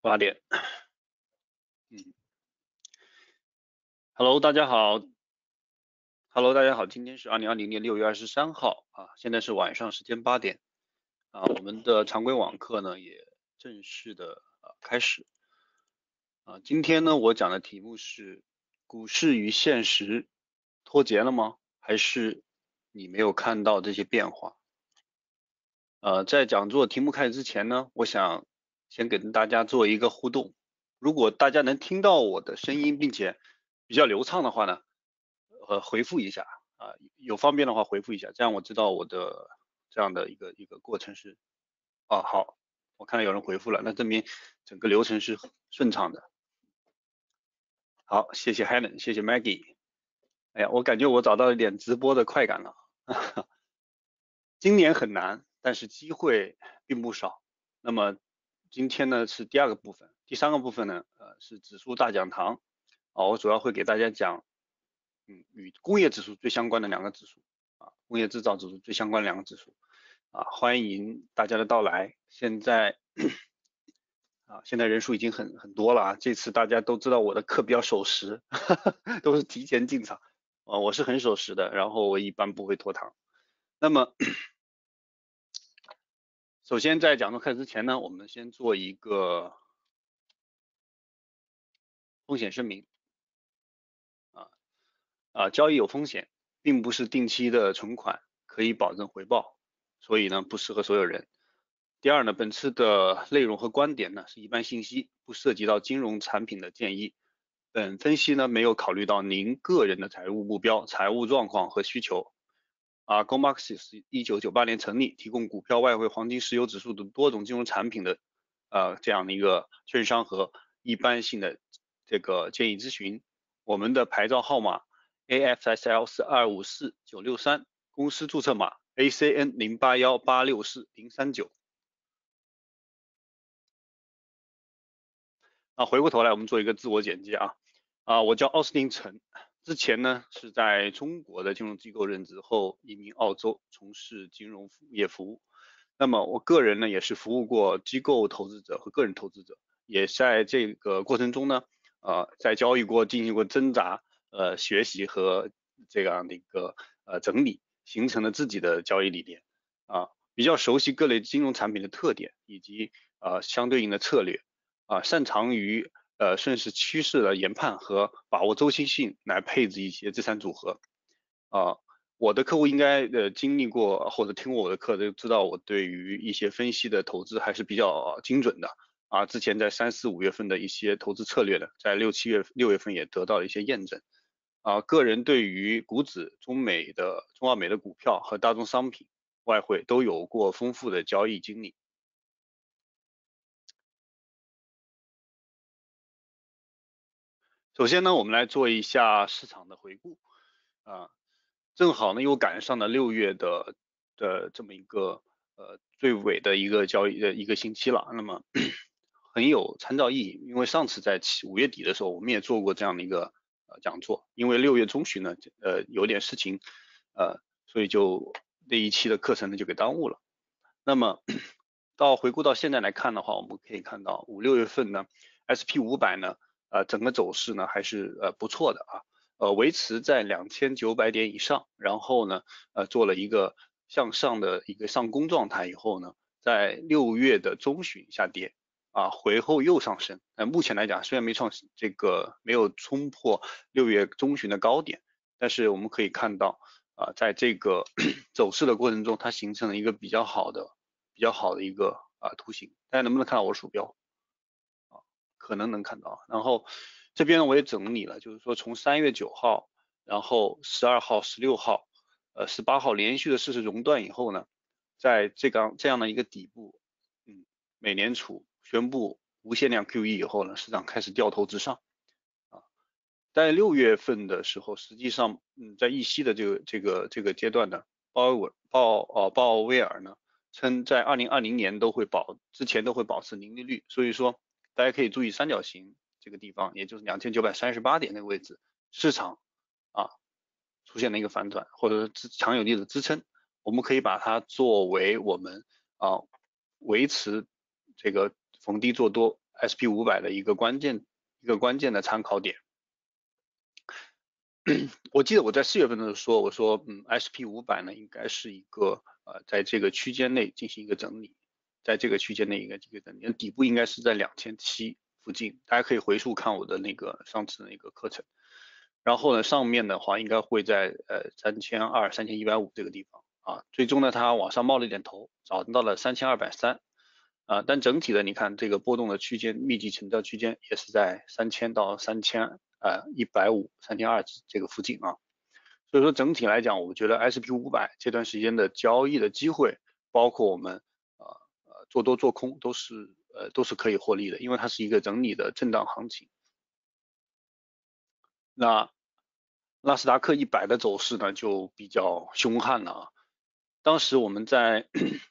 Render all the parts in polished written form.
8点。Hello， 大家好。Hello， 大家好，今天是2020年6月23号啊，现在是晚上时间8点啊，我们的常规网课呢也正式的开始啊。今天呢我讲的题目是股市与现实脱节了吗？还是你没有看到这些变化？在讲座题目开始之前呢，我想先跟大家做一个互动。如果大家能听到我的声音，并且比较流畅的话呢，回复一下啊，有方便的话回复一下，这样我知道我的这样的一个过程是好，我看到有人回复了，那证明整个流程是顺畅的。好，谢谢 Helen， 谢谢 Maggie。哎呀，我感觉我找到一点直播的快感了。今年很难，但是机会并不少。那么今天呢是第2个部分，第3个部分呢是指数大讲堂我主要会给大家讲与工业指数最相关的2个指数工业制造指数最相关的2个指数欢迎大家的到来。现在人数已经很多了这次大家都知道我的课比较守时都是提前进场我是很守时的，然后我一般不会拖堂。那么首先在讲座开始之前呢，我们先做一个风险声明交易有风险，并不是定期的存款可以保证回报，所以呢不适合所有人。第二呢，本次的内容和观点呢是一般信息，不涉及到金融产品的建议。本分析呢没有考虑到您个人的财务目标、财务状况和需求。Goldmarks 是1998年成立，提供股票、外汇、黄金、石油指数等多种金融产品的这样的一个券商和一般性的这个建议咨询。我们的牌照号码 AFSL 4254963，公司注册码 ACN 0818640039。回过头来我们做一个自我简介我叫奥斯汀陈，之前呢是在中国的金融机构任职，后移民澳洲从事金融业服务。那么我个人呢也是服务过机构投资者和个人投资者，也在这个过程中呢在交易过进行过挣扎学习和这样的一个整理，形成了自己的交易理念比较熟悉各类金融产品的特点以及相对应的策略擅长于顺势趋势的研判和把握周期性来配置一些资产组合我的客户应该经历过或者听过我的课都知道我对于一些分析的投资还是比较精准的之前在3、4、5月份的一些投资策略的，在6月份也得到了一些验证个人对于股指、中澳美的股票和大宗商品、外汇都有过丰富的交易经历。首先呢，我们来做一下市场的回顾正好呢又赶上了6月的这么一个最尾的一个交易的一个星期了，那么很有参照意义。因为上次在5月底的时候，我们也做过这样的一个讲座，因为6月中旬呢有点事情所以就那一期的课程呢就给耽误了。那么回顾到现在来看的话，我们可以看到5、6月份呢 SP500 呢整个走势呢还是不错的维持在2900点以上，然后呢做了一个向上的一个上攻状态以后呢，在6月的中旬下跌回后又上升。目前来讲虽然没有冲破6月中旬的高点，但是我们可以看到在这个走势的过程中，它形成了一个比较好的一个图形。大家能不能看到我的鼠标可能能看到。然后这边呢我也整理了，就是说从3月9号，然后12号、16号、18号连续的4次熔断以后呢，在这样的一个底部，美联储宣布无限量 QE 以后呢，市场开始掉头直上在6月份的时候，实际上在议息的这个阶段呢，鲍威尔呢称在2020年之前都会保持零利率，所以说大家可以注意三角形这个地方，也就是2938点那个位置，市场出现了一个反转，或者是强有力的支撑，我们可以把它作为我们维持这个逢低做多 SP500的一个关键的参考点。我记得我在4月份的时候说，我说SP500呢应该是一个在这个区间内进行一个整理，在这个区间内一个整理，底部应该是在2700附近，大家可以回溯看我的那个上次的那个课程。然后呢，上面的话应该会在3200、3150这个地方啊，最终呢它往上冒了一点头，找到了3230啊，但整体的你看这个波动的区间，密集成交区间也是在3000到3150、3200这个附近啊。所以说整体来讲，我觉得 SP500这段时间的交易的机会，包括我们做多做空都是可以获利的，因为它是一个整理的震荡行情。那纳斯达克100的走势呢就比较凶悍了啊。当时我们在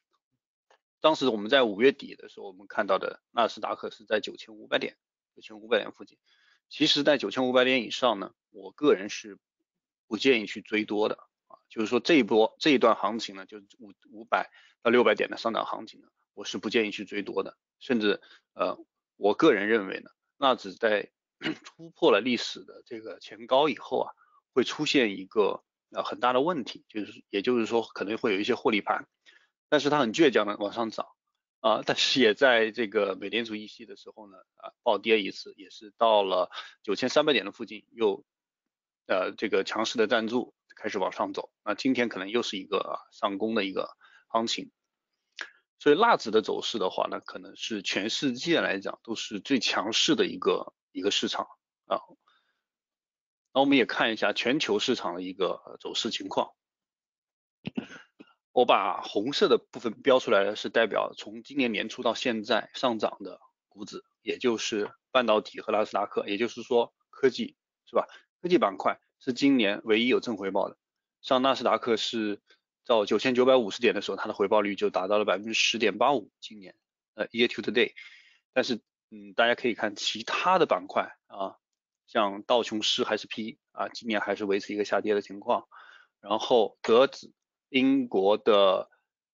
5月底的时候，我们看到的纳斯达克是在9500点附近。其实，在9500点以上呢，我个人是不建议去追多的啊。就是说这一段行情呢，就是500到600点的上涨行情呢，我是不建议去追多的。甚至我个人认为呢，纳指在突破了历史的这个前高以后啊，会出现一个很大的问题，也就是说可能会有一些获利盘，但是它很倔强的往上涨啊，但是也在这个美联储议息的时候呢暴跌一次，也是到了9300点的附近又这个强势的站住开始往上走，那今天可能又是一个上攻的一个行情。所以纳指的走势的话呢，可能是全世界来讲都是最强势的一个市场啊。那我们也看一下全球市场的一个走势情况。我把红色的部分标出来的是代表从今年年初到现在上涨的股指，也就是半导体和纳斯达克，也就是说科技是吧？科技板块是今年唯一有正回报的。像纳斯达克是到9950点的时候，它的回报率就达到了10.85%，今年year to date。但是大家可以看其他的板块啊，像道琼斯还是 P 啊，今年还是维持一个下跌的情况。然后德指、英国的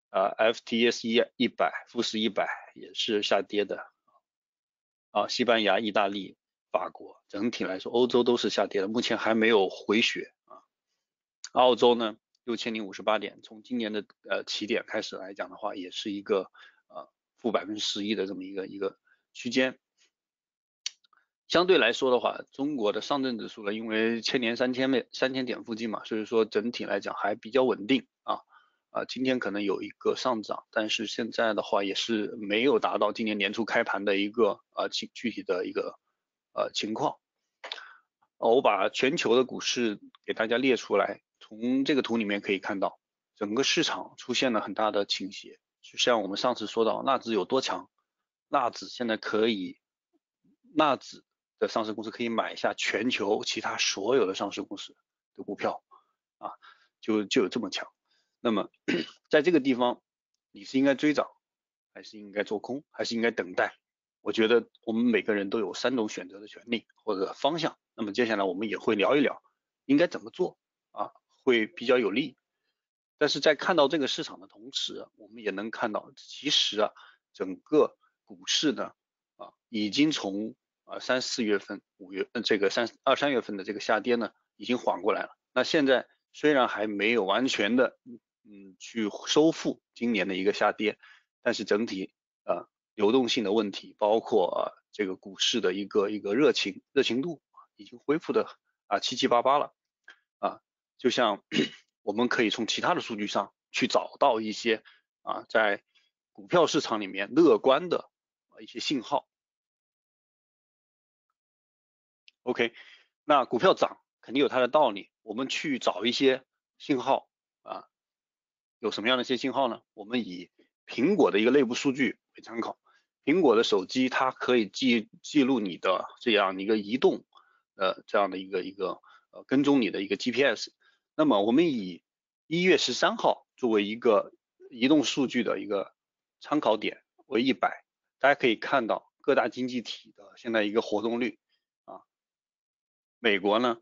FTSE 100、富时100也是下跌的啊，西班牙、意大利、法国整体来说，欧洲都是下跌的，目前还没有回血啊。澳洲呢6058点，从今年的起点开始来讲的话，也是一个负11%的这么一个区间。相对来说的话，中国的上证指数呢，因为千年3000点附近嘛，所以说整体来讲还比较稳定啊。今天可能有一个上涨，但是现在的话也是没有达到今年年初开盘的一个具体的一个情况。我把全球的股市给大家列出来，从这个图里面可以看到，整个市场出现了很大的倾斜。就像我们上次说到，纳指有多强，纳指现在纳指的上市公司可以买下全球其他所有的上市公司的股票啊，就有这么强。那么在这个地方，你是应该追涨，还是应该做空，还是应该等待？我觉得我们每个人都有3种选择的权利或者方向。那么接下来我们也会聊一聊应该怎么做啊，会比较有利。但是在看到这个市场的同时，我们也能看到，其实整个股市呢已经从3、4月份、5月这个2、3月份的这个下跌呢，已经缓过来了。那现在虽然还没有完全的去收复今年的一个下跌，但是整体流动性的问题，包括这个股市的一个热情度已经恢复的七七八八了啊。就像我们可以从其他的数据上去找到一些在股票市场里面乐观的一些信号。OK， 那股票涨肯定有它的道理，我们去找一些信号有什么样的一些信号呢？我们以苹果的一个内部数据为参考，苹果的手机它可以记录你的这样的一个移动这样的一个跟踪你的一个 GPS。那么我们以1月13号作为一个移动数据的一个参考点为100，大家可以看到各大经济体的现在一个活动率美国呢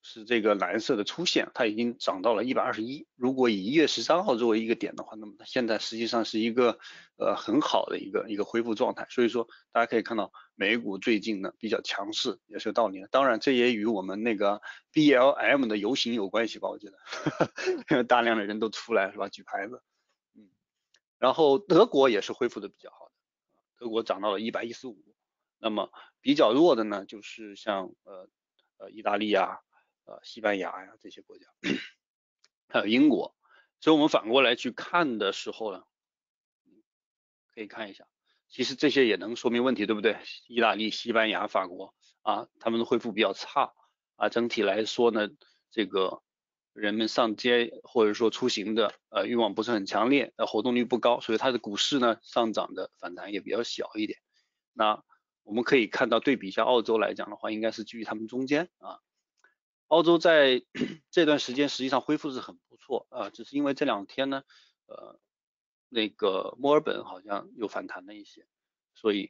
是这个蓝色的粗线，它已经涨到了121。如果以1月13号作为一个点的话，那么它现在实际上是一个很好的一个恢复状态。所以说大家可以看到美股最近呢比较强势，也是有道理的。当然这也与我们那个 BLM 的游行有关系吧，我觉得，因为大量的人都出来是吧，举牌子。然后德国也是恢复的比较好的，德国涨到了115。那么比较弱的呢，就是像意大利啊、西班牙呀这些国家，还有英国。所以我们反过来去看的时候呢，可以看一下，其实这些也能说明问题，对不对？意大利、西班牙、法国啊，他们的恢复比较差啊，整体来说呢，这个人们上街或者说出行的欲望不是很强烈，活动率不高，所以它的股市呢上涨的反弹也比较小一点。那我们可以看到对比一下澳洲来讲的话，应该是居于他们中间啊。澳洲在这段时间实际上恢复是很不错啊，只是因为这2天呢，那个墨尔本好像又反弹了一些，所以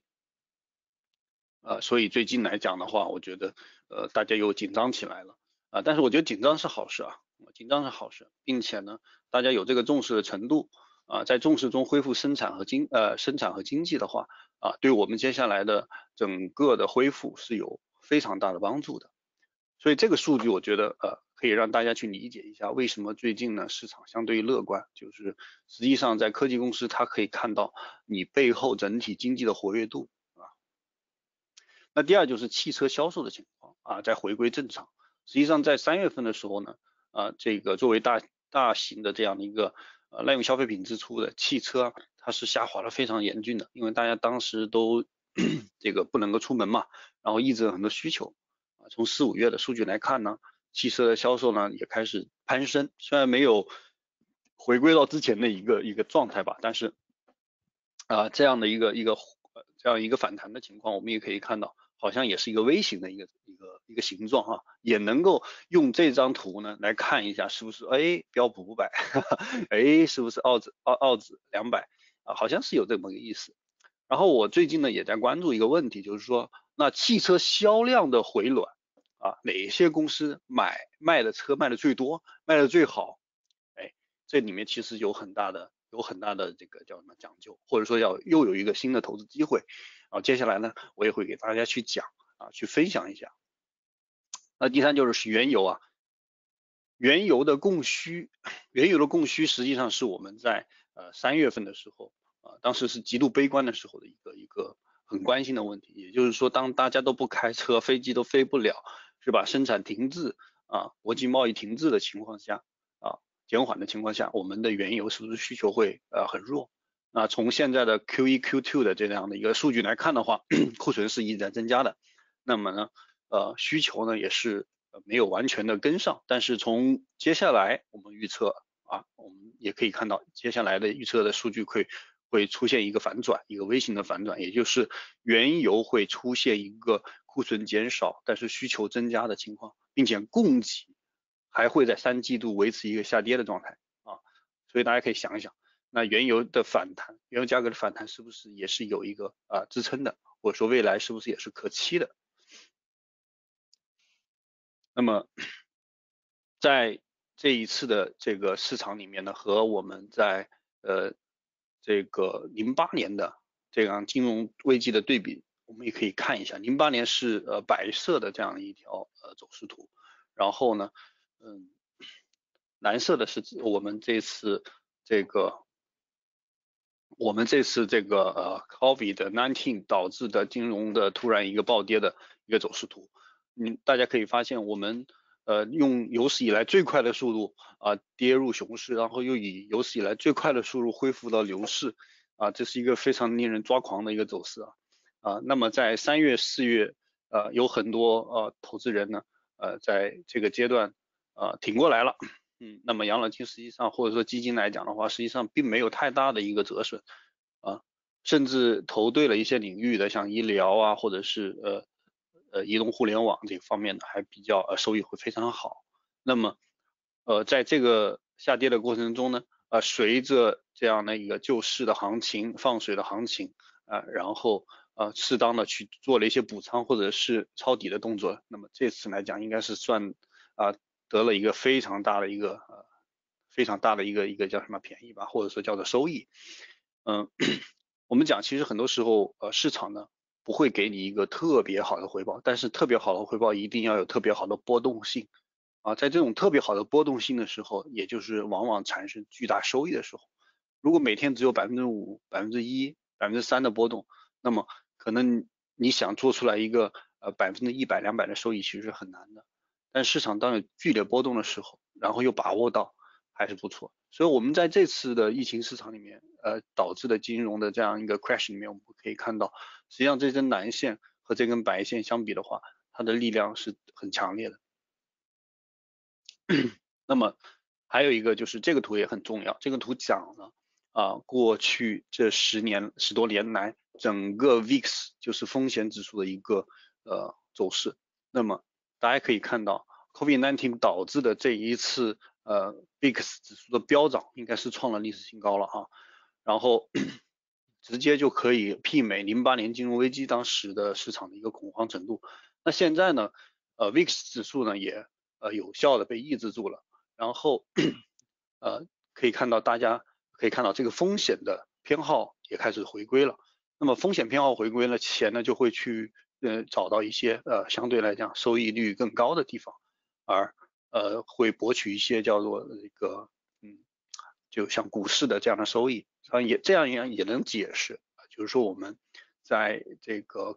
最近来讲的话，我觉得大家又紧张起来了啊，但是我觉得紧张是好事啊，紧张是好事，并且呢，大家有这个重视的程度啊，在重视中恢复生产和经济的话啊，对我们接下来的整个的恢复是有非常大的帮助的。所以这个数据我觉得可以让大家去理解一下为什么最近呢市场相对于乐观，就是实际上在科技公司它可以看到你背后整体经济的活跃度啊。那第二就是汽车销售的情况啊，在回归正常。实际上在3月份的时候呢，这个作为大型的这样的一个耐用消费品支出的汽车，它是下滑的非常严峻的，因为大家当时都这个不能够出门嘛，然后抑制了很多需求啊。从4、5月的数据来看呢，汽车的销售呢也开始攀升，虽然没有回归到之前的一个状态吧，但是这样的一个反弹的情况，我们也可以看到，好像也是一个微型的一个形状哈，也能够用这张图呢来看一下是不是标普500，是不是澳指200啊，好像是有这么个意思。然后我最近呢也在关注一个问题，就是说那汽车销量的回暖啊，哪些公司卖的车卖的最多，卖的最好？这里面其实有很大的这个叫什么讲究，或者说又有一个新的投资机会啊。接下来呢，我也会给大家去讲啊，去分享一下。那第三就是原油啊，原油的供需实际上是我们在3月份的时候当时是极度悲观的时候的一个很关心的问题。也就是说，当大家都不开车，飞机都飞不了，是吧？生产停滞啊，国际贸易停滞的情况下啊，减缓的情况下，我们的原油是不是需求会很弱？那从现在的 Q1、Q2 的这样的一个数据来看的话，库存是一直在增加的。那么呢，需求呢也是没有完全的跟上，但是从接下来我们预测啊，我们也可以看到接下来的预测的数据会出现一个反转，一个微型的反转，也就是原油会出现一个库存减少，但是需求增加的情况，并且供给还会在3季度维持一个下跌的状态啊，所以大家可以想一想，那原油的反弹，原油价格的反弹是不是也是有一个支撑的，或者说未来是不是也是可期的？那么在这一次的这个市场里面呢，和我们在这个08年的这样金融危机的对比，我们也可以看一下，08年是白色的这样一条走势图，然后呢，蓝色的是我们这次这个COVID-19 导致的金融的突然一个暴跌的一个走势图。大家可以发现，我们用有史以来最快的速度跌入熊市，然后又以有史以来最快的速度恢复到牛市啊，这是一个非常令人抓狂的一个走势那么在3月、4月有很多投资人呢在这个阶段挺过来了。那么养老金实际上或者说基金来讲的话，实际上并没有太大的一个折损甚至投对了一些领域的，像医疗啊，或者是移动互联网这方面的，还比较收益会非常好。那么在这个下跌的过程中呢，随着这样的一个救市的行情、放水的行情然后适当的去做了一些补仓或者是抄底的动作，那么这次来讲应该是算得了一个非常大的一个叫什么便宜吧，或者说叫做收益。我们讲其实很多时候市场呢不会给你一个特别好的回报，但是特别好的回报一定要有特别好的波动性在这种特别好的波动性的时候，也就是往往产生巨大收益的时候，如果每天只有5%、1%、3%的波动，那么可能你想做出来一个100%、200%的收益其实是很难的。但市场当有剧烈波动的时候，然后又把握到，还是不错。所以我们在这次的疫情市场里面导致的金融的这样一个 crash 里面，我们可以看到，实际上这根蓝线和这根白线相比的话，它的力量是很强烈的。那么还有一个就是这个图也很重要，这个图讲了过去这10多年来整个 VIX 就是风险指数的一个走势。那么大家可以看到 COVID-19 导致的这一次VIX 指数的飙涨应该是创了历史新高了然后直接就可以媲美08年金融危机当时的市场的一个恐慌程度。那现在呢VIX 指数呢也有效的被抑制住了，然后可以看到这个风险的偏好也开始回归了。那么风险偏好回归了，钱呢就会去找到一些相对来讲收益率更高的地方，而会博取一些叫做这个就像股市的这样的收益。这样也能解释，就是说我们在这个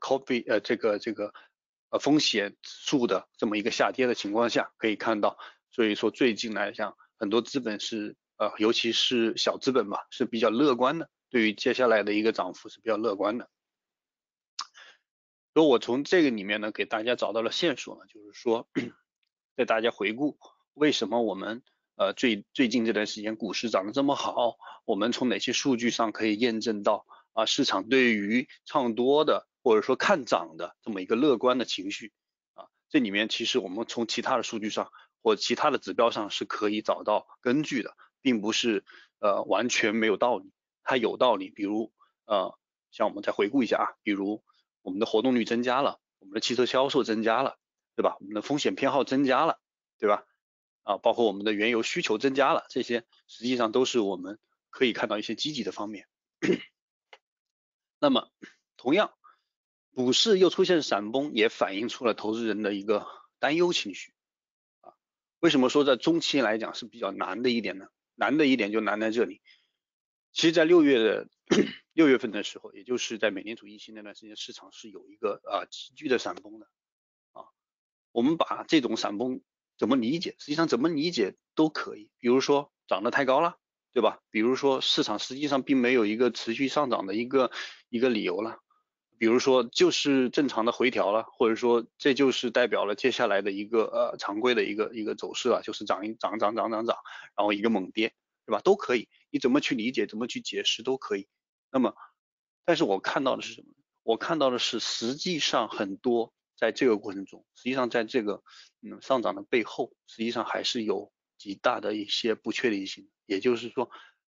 风险指数的这么一个下跌的情况下，可以看到，所以说最近来讲，很多资本是尤其是小资本吧，是比较乐观的，对于接下来的一个涨幅是比较乐观的。所以我从这个里面呢，给大家找到了线索呢，就是说，带大家回顾为什么我们最近这段时间股市涨得这么好，我们从哪些数据上可以验证到市场对于唱多的或者说看涨的这么一个乐观的情绪这里面其实我们从其他的数据上或其他的指标上是可以找到根据的，并不是完全没有道理，它有道理。比如像我们再回顾一下比如我们的活动率增加了，我们的汽车销售增加了，对吧？我们的风险偏好增加了，对吧？包括我们的原油需求增加了，这些实际上都是我们可以看到一些积极的方面。那么同样股市又出现闪崩，也反映出了投资人的一个担忧情绪为什么说在中期来讲是比较难的一点呢？难的一点就难在这里，其实在6月份的时候，也就是在美联储议息那段时间，市场是有一个急剧的闪崩的我们把这种闪崩怎么理解？实际上怎么理解都可以，比如说涨得太高了，对吧？比如说市场实际上并没有一个持续上涨的一个理由了，比如说就是正常的回调了，或者说这就是代表了接下来的一个常规的一个走势了，就是涨，然后一个猛跌，对吧？都可以，你怎么去理解，怎么去解释都可以。那么，但是我看到的是什么？我看到的是实际上很多在这个过程中，实际上在这个上涨的背后，实际上还是有极大的一些不确定性。也就是说，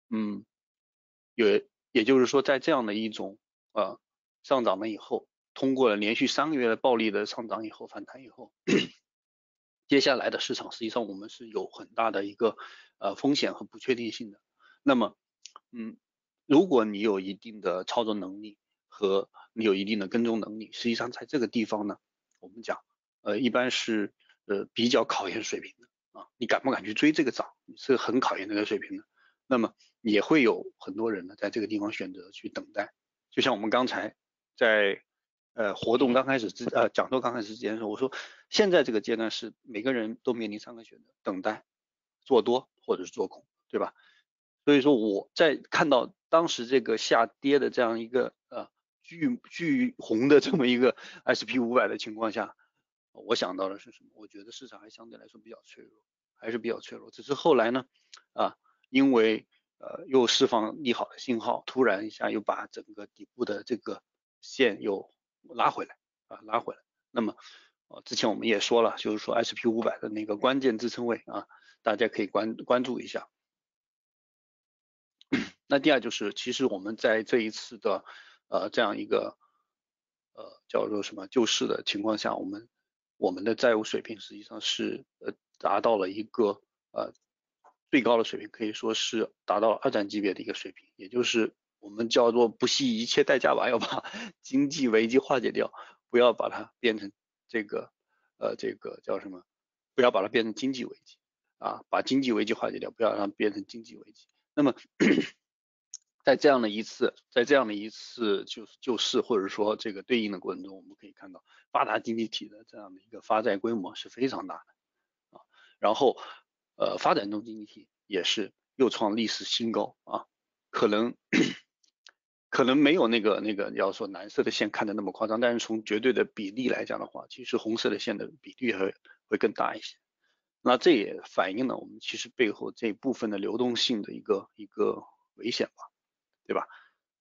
也就是说，在这样的一种上涨了以后，通过了连续3个月的暴力的上涨以后，反弹以后，接下来的市场实际上我们是有很大的一个风险和不确定性的。那么，如果你有一定的操作能力和你有一定的跟踪能力，实际上在这个地方呢，我们讲一般是比较考验水平的你敢不敢去追这个涨，是很考验这个水平的。那么也会有很多人呢在这个地方选择去等待，就像我们刚才在活动刚开始讲座刚开始之前的时候，我说现在这个阶段是每个人都面临3个选择：等待、做多或者是做空，对吧？所以说我在看到当时这个下跌的这样一个巨红的这么一个 SP500 的情况下，我想到的是什么？我觉得市场还相对来说比较脆弱，还是比较脆弱。只是后来呢因为又释放利好的信号，突然一下又把整个底部的这个线又拉回来拉回来。那么之前我们也说了，就是说 SP500 的那个关键支撑位大家可以关注一下。那第二就是，其实我们在这一次的这样一个叫做什么救市的情况下，我们的债务水平实际上是达到了一个最高的水平，可以说是达到了二战级别的一个水平，也就是我们叫做不惜一切代价吧，要把经济危机化解掉，不要把它变成这个叫什么？不要把它变成经济危机啊，把经济危机化解掉，不要让它变成经济危机。那么在这样的一次救市或者说这个对应的过程中，我们可以看到发达经济体的这样的一个发债规模是非常大的啊，然后发展中经济体也是又创历史新高啊，可能没有那个要说蓝色的线看的那么夸张，但是从绝对的比例来讲的话，其实红色的线的比例会更大一些。那这也反映了我们其实背后这部分的流动性的一个危险吧，对吧？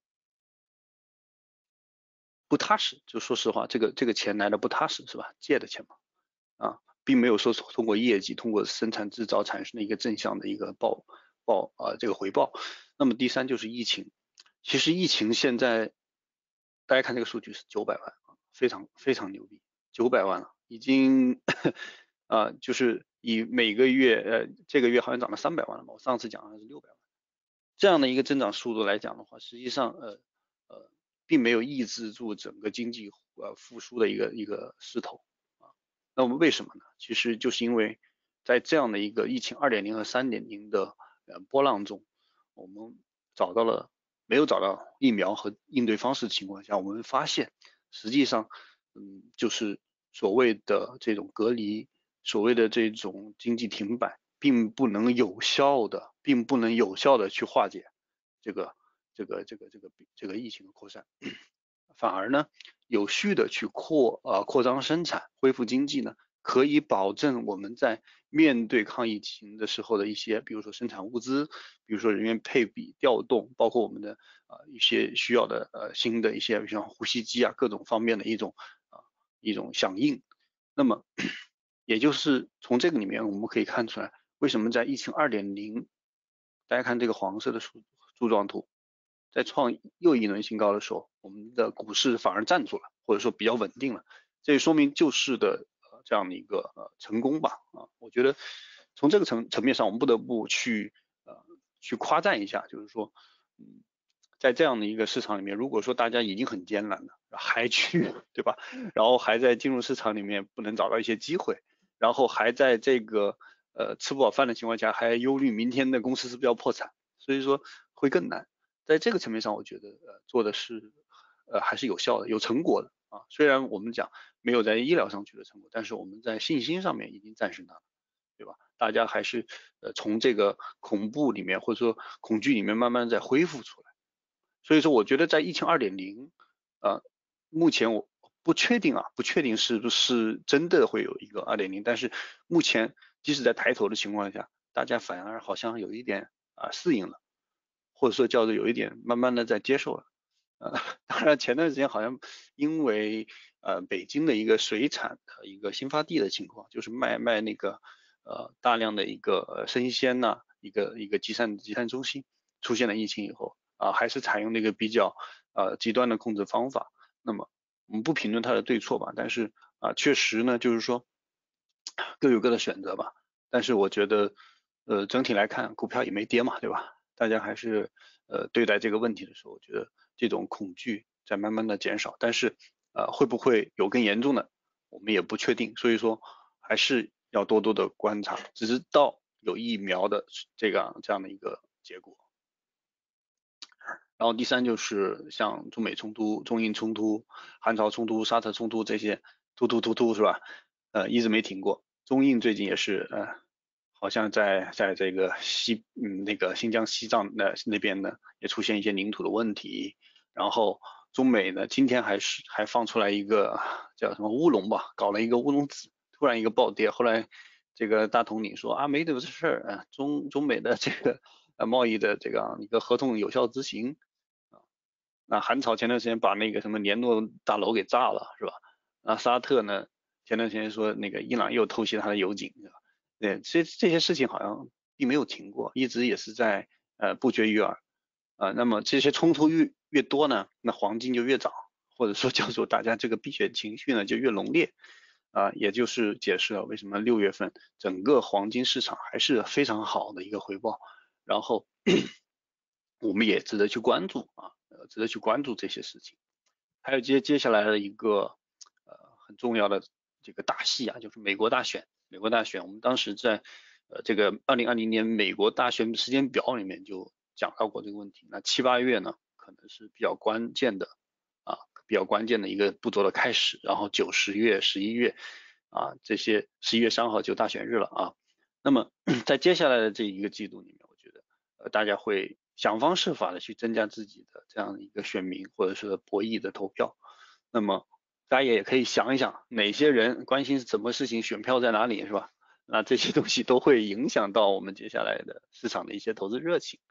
不踏实，就说实话，这个钱来的不踏实是吧？借的钱嘛，啊，并没有说通过业绩、通过生产制造产生的一个正向的一个这个回报。那么第三就是疫情，其实疫情现在大家看这个数据是900万，非常非常牛逼，900万了，已经就是以每个月这个月好像涨了300万了嘛，我上次讲的是600万，这样的一个增长速度来讲的话，实际上并没有抑制住整个经济复苏的一个势头啊。那我们为什么呢？其实就是因为在这样的一个疫情2.0和3.0的波浪中，我们没有找到疫苗和应对方式的情况下，我们发现实际上就是所谓的这种隔离，所谓的这种经济停摆，并不能有效的去化解这个疫情的扩散，反而呢有序的去扩张生产，恢复经济呢，可以保证我们在面对抗疫情的时候的一些，比如说生产物资，比如说人员配比调动，包括我们的一些需要的新的一些像呼吸机啊各种方面的一种响应。那么也就是从这个里面我们可以看出来，为什么在疫情2.0，大家看这个黄色的柱状图，在创又一轮新高的时候，我们的股市反而站住了，或者说比较稳定了，这也说明救市的这样的一个成功吧啊，我觉得从这个层面上，我们不得不去夸赞一下，就是说，在这样的一个市场里面，如果说大家已经很艰难了，还去对吧？然后还在金融市场里面不能找到一些机会，然后还在这个吃不饱饭的情况下，还忧虑明天的公司是不是要破产，所以说会更难。在这个层面上，我觉得做的是还是有效的，有成果的啊。虽然我们讲没有在医疗上取得成果，但是我们在信心上面已经战胜它了，对吧？大家还是从这个恐怖里面或者说恐惧里面慢慢在恢复出来。所以说，我觉得在疫情2.0，目前我不确定是不是真的会有一个2.0，但是目前即使在抬头的情况下，大家反而好像有一点适应了，或者说叫做有一点慢慢的在接受了。当然前段时间好像因为北京的一个水产的一个新发地的情况，就是卖那个大量的一个生鲜呐、一个集散中心出现了疫情以后还是采用那个比较极端的控制方法。那么我们不评论它的对错吧，但是确实呢，就是说各有各的选择吧。但是我觉得整体来看，股票也没跌嘛，对吧？大家还是对待这个问题的时候，我觉得这种恐惧在慢慢的减少，但是会不会有更严重的，我们也不确定，所以说还是要多多的观察，直到有疫苗的这样的一个结果。然后第三就是像中美冲突、中印冲突、韩朝冲突、沙特冲突这些突是吧？一直没停过。中印最近也是好像在这个那个新疆西藏那边呢也出现一些领土的问题。然后中美呢今天还放出来一个叫什么乌龙吧，搞了一个乌龙指，突然一个暴跌，后来这个大统领说没这事儿中美的这个贸易的这个一个合同有效执行。那韩朝前段时间把那个什么联络大楼给炸了，是吧？那沙特呢，前段时间说那个伊朗又偷袭他的油井，是吧？对，这些事情好像并没有停过，一直也是在不绝于耳那么这些冲突越多呢，那黄金就越涨，或者说叫做大家这个避险情绪呢就越浓烈也就是解释了为什么6月份整个黄金市场还是非常好的一个回报，然后我们也值得去关注值得去关注这些事情。还有接下来的一个很重要的这个大戏就是美国大选。我们当时在这个2020年美国大选时间表里面就讲到过这个问题。那7、8月呢，可能是比较关键的一个步骤的开始。然后9、10月、11月这些11月3号就大选日了那么在接下来的这一个季度里面，我觉得大家会想方设法的去增加自己的这样一个选民或者是博弈的投票。那么大家也可以想一想，哪些人关心什么事情，选票在哪里，是吧？那这些东西都会影响到我们接下来的市场的一些投资热情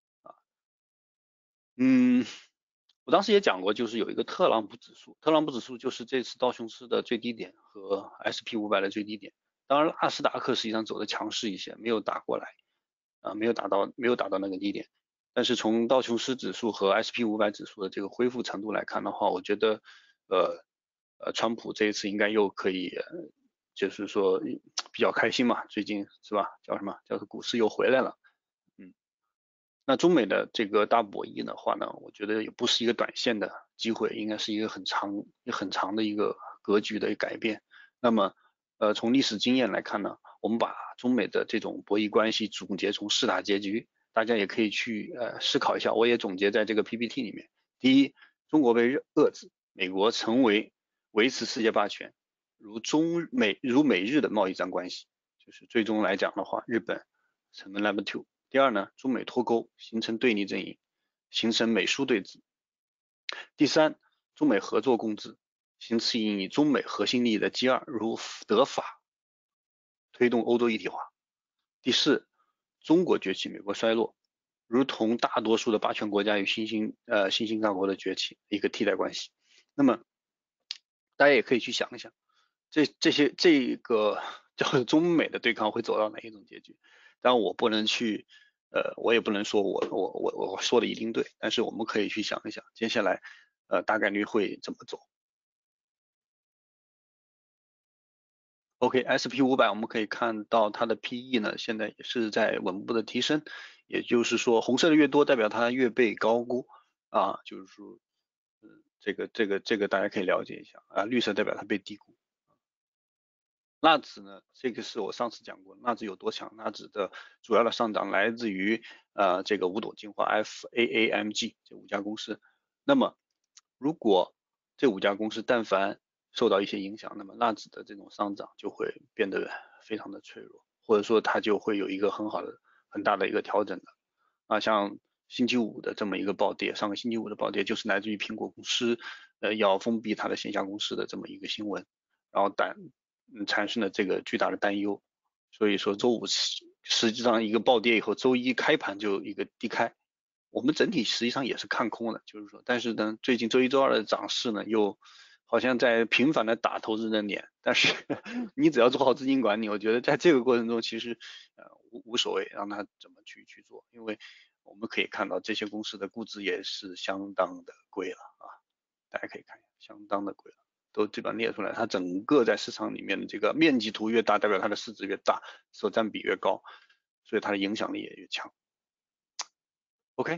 我当时也讲过，就是有一个特朗普指数，就是这次道琼斯的最低点和 SP500 的最低点。当然纳斯达克实际上走的强势一些，没有打过来没有达到那个低点。但是从道琼斯指数和 SP500 指数的这个恢复程度来看的话，我觉得川普这一次应该又可以就是说比较开心嘛，最近是吧？叫什么？叫做股市又回来了。那中美的这个大博弈的话呢，我觉得也不是一个短线的机会，应该是一个很长的一个格局的改变。那么从历史经验来看呢，我们把中美的这种博弈关系总结成4大结局，大家也可以去思考一下。我也总结在这个 PPT 里面。第一，中国被遏制，美国成为维持世界霸权，如美日的贸易战关系，就是最终来讲的话，日本成为 number 2。第二呢，中美脱钩形成对立阵营，形成美苏对峙。第三，中美合作共治，形成以中美核心利益的基二，如德法，推动欧洲一体化。第四，中国崛起，美国衰落，如同大多数的霸权国家与新兴大国的崛起，一个替代关系。那么大家也可以去想一想，这个叫中美的对抗会走到哪一种结局？当然我不能去我也不能说我说的一定对，但是我们可以去想一想，接下来大概率会怎么走。OK，SP500 我们可以看到它的 PE 呢，现在也是在稳步的提升，也就是说红色的越多，代表它越被高估就是说这个大家可以了解一下绿色代表它被低估。纳指呢，这个是我上次讲过，纳指有多强？纳指的主要的上涨来自于这个五朵金花 FAAMG 这5家公司。那么如果这5家公司但凡受到一些影响，那么纳指的这种上涨就会变得非常的脆弱，或者说它就会有一个很大的一个调整的像星期五的这么一个暴跌，上个星期五的暴跌就是来自于苹果公司要封闭它的线下公司的这么一个新闻，然后产生了这个巨大的担忧。所以说周五实际上一个暴跌以后，周一开盘就一个低开，我们整体实际上也是看空的，就是说，但是呢，最近周一周二的涨势呢，又好像在频繁的打投资人的脸，但是你只要做好资金管理，我觉得在这个过程中其实无所谓，让他怎么去做，因为我们可以看到这些公司的估值也是相当的贵了大家可以看一下，相当的贵了。都基本上列出来，它整个在市场里面的这个面积图越大，代表它的市值越大，所占比越高，所以它的影响力也越强。OK，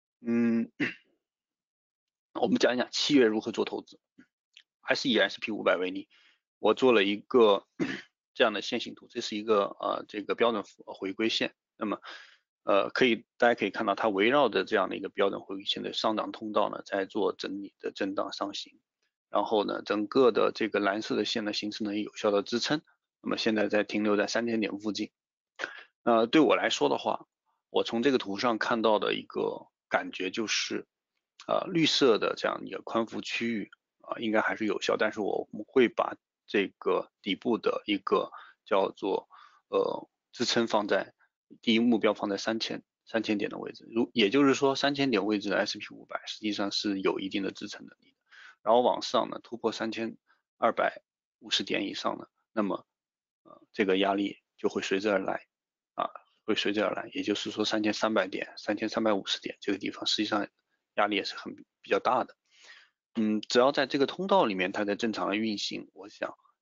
我们讲一讲7月如何做投资，还是以 SP500 为例，我做了一个这样的线形图，这是一个这个标准回归线，那么大家可以看到它围绕着这样的一个标准回归线的上涨通道呢，在做整理的震荡上行。然后呢，整个的这个蓝色的线呢形成了有效的支撑，那么现在停留在3000点附近。对我来说的话，我从这个图上看到的一个感觉就是绿色的这样一个宽幅区域应该还是有效，但是我们会把这个底部的一个叫做支撑放在第一目标放在3000点的位置，也就是说3000点位置的 SP500 实际上是有一定的支撑能力的。然后往上呢，突破3250点以上呢，那么这个压力就会随之而来也就是说3300点、3350点这个地方，实际上压力也是比较大的。只要在这个通道里面它在正常的运行，我想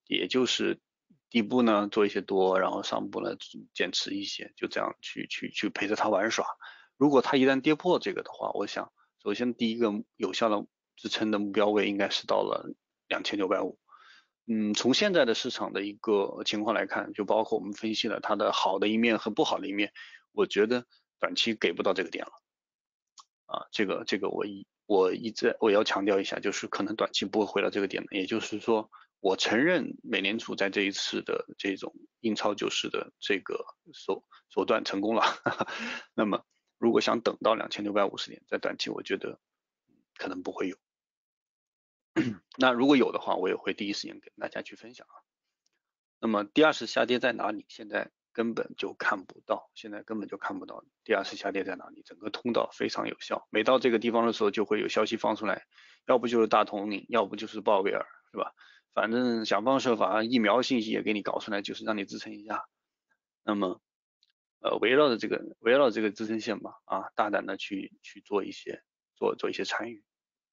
也就是底部呢做一些多，然后上部呢减持一些，就这样去陪着它玩耍。如果它一旦跌破这个的话，我想首先第一个有效的支撑的目标位应该是到了2650。从现在的市场的一个情况来看，就包括我们分析了它的好的一面和不好的一面，我觉得短期给不到这个点了。这个我要强调一下，就是可能短期不会回到这个点的，也就是说，我承认美联储在这一次的这种印钞救市的这个手段成功了，那么如果想等到2650点，在短期我觉得可能不会有。那如果有的话，我也会第一时间跟大家去分享。那么第二次下跌在哪里？现在根本就看不到，第二次下跌在哪里？整个通道非常有效，每到这个地方的时候就会有消息放出来，要不就是大统领，要不就是鲍威尔，是吧？反正想方设法疫苗信息也给你搞出来，就是让你支撑一下。那么围绕着这个支撑线吧，大胆的去做一些参与。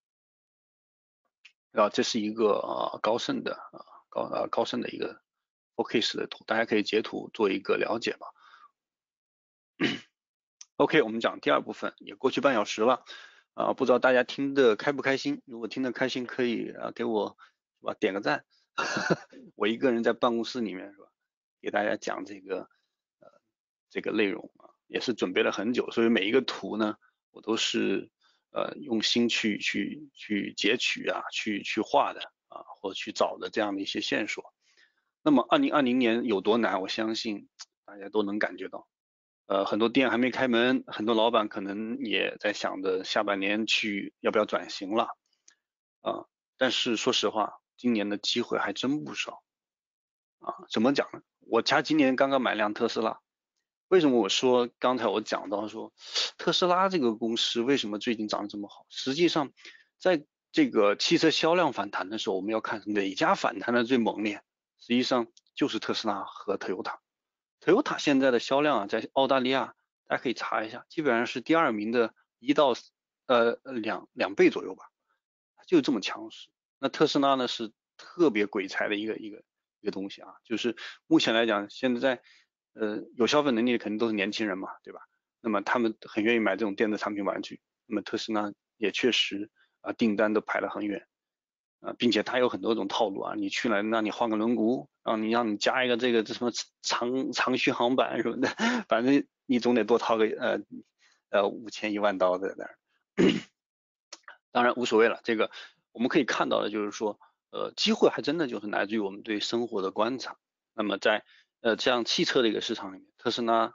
这是一个高盛的一个 4K 的图，大家可以截图做一个了解吧。OK， 我们讲第二部分，也过去半小时了，不知道大家听得开不开心？如果听得开心，可以给我是吧点个赞。我一个人在办公室里面是吧，给大家讲这个内容也是准备了很久，所以每一个图呢，我都是用心去截取去画的或去找的这样的一些线索。那么2020年有多难，我相信大家都能感觉到。很多店还没开门，很多老板可能也在想着下半年要不要转型了但是说实话，今年的机会还真不少怎么讲呢？我家今年刚刚买辆特斯拉。为什么我说刚才我讲到说特斯拉这个公司为什么最近涨得这么好？实际上，在这个汽车销量反弹的时候，我们要看哪家反弹的最猛烈。实际上就是特斯拉和 Toyota 现在的销量在澳大利亚大家可以查一下，基本上是第二名的1到2倍左右吧，就这么强势。那特斯拉呢是特别鬼才的一个东西就是目前来讲，现在有消费能力的肯定都是年轻人嘛，对吧？那么他们很愿意买这种电子产品玩具。那么特斯拉也确实订单都排得很远并且它有很多种套路你去了让你换个轮毂，让你加一个这什么长续航版什么的，反正你总得多掏个5000、10000刀在那儿。当然无所谓了，这个我们可以看到的就是说机会还真的就是来自于我们对生活的观察。那么在这样汽车的一个市场里面，特斯拉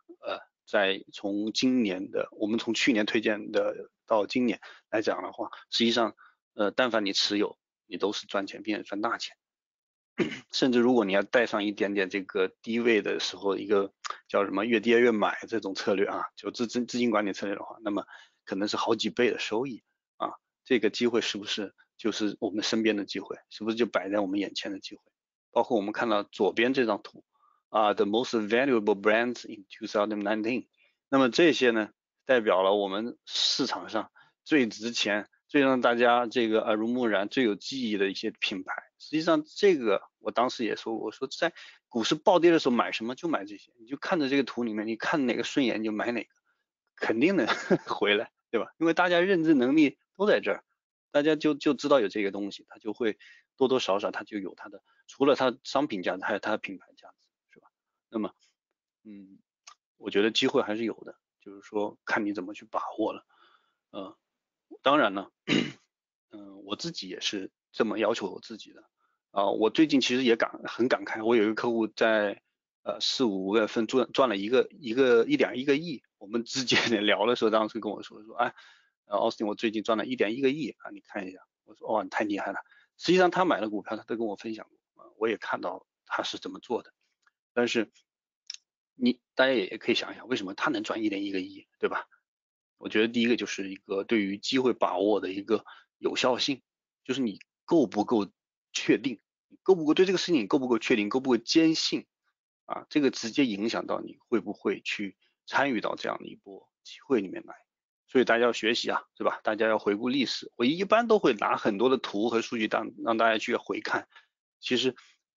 我们从去年推荐的到今年来讲的话，实际上但凡你持有，你都是赚钱并且赚大钱。甚至如果你要带上一点点这个低位的时候，一个叫什么越跌越买这种策略就资金管理策略的话，那么可能是好几倍的收益这个机会是不是就是我们身边的机会？是不是就摆在我们眼前的机会？包括我们看到左边这张图The most valuable brands in 2019，那么这些呢，代表了我们市场上最值钱、最让大家这个耳濡目染、最有记忆的一些品牌。实际上，这个我当时也说过，我说在股市暴跌的时候买什么就买这些，你就看着这个图里面，你看哪个顺眼就买哪个，肯定能回来，对吧？因为大家认知能力都在这儿，大家就知道有这个东西，它就会多多少少它就有它的，除了它商品价值，还有它的品牌价值，是吧？那么，我觉得机会还是有的，就是说看你怎么去把握了。当然呢，我自己也是这么要求我自己的我最近其实也很感慨，我有一个客户在4、5月份赚了1.1个亿，我们之间聊的时候，当时跟我说奥斯汀，我最近赚了1.1个亿你看一下。我说哇，你太厉害了。实际上他买了股票，他都跟我分享过我也看到他是怎么做的。但是大家也可以想一想，为什么他能赚1.1个亿，对吧？我觉得第一个就是一个对于机会把握的一个有效性，就是你够不够确定，对这个事情你够不够确定，够不够坚信这个直接影响到你会不会去参与到这样的一波机会里面来。所以大家要学习是吧？大家要回顾历史，我一般都会拿很多的图和数据让大家去回看。其实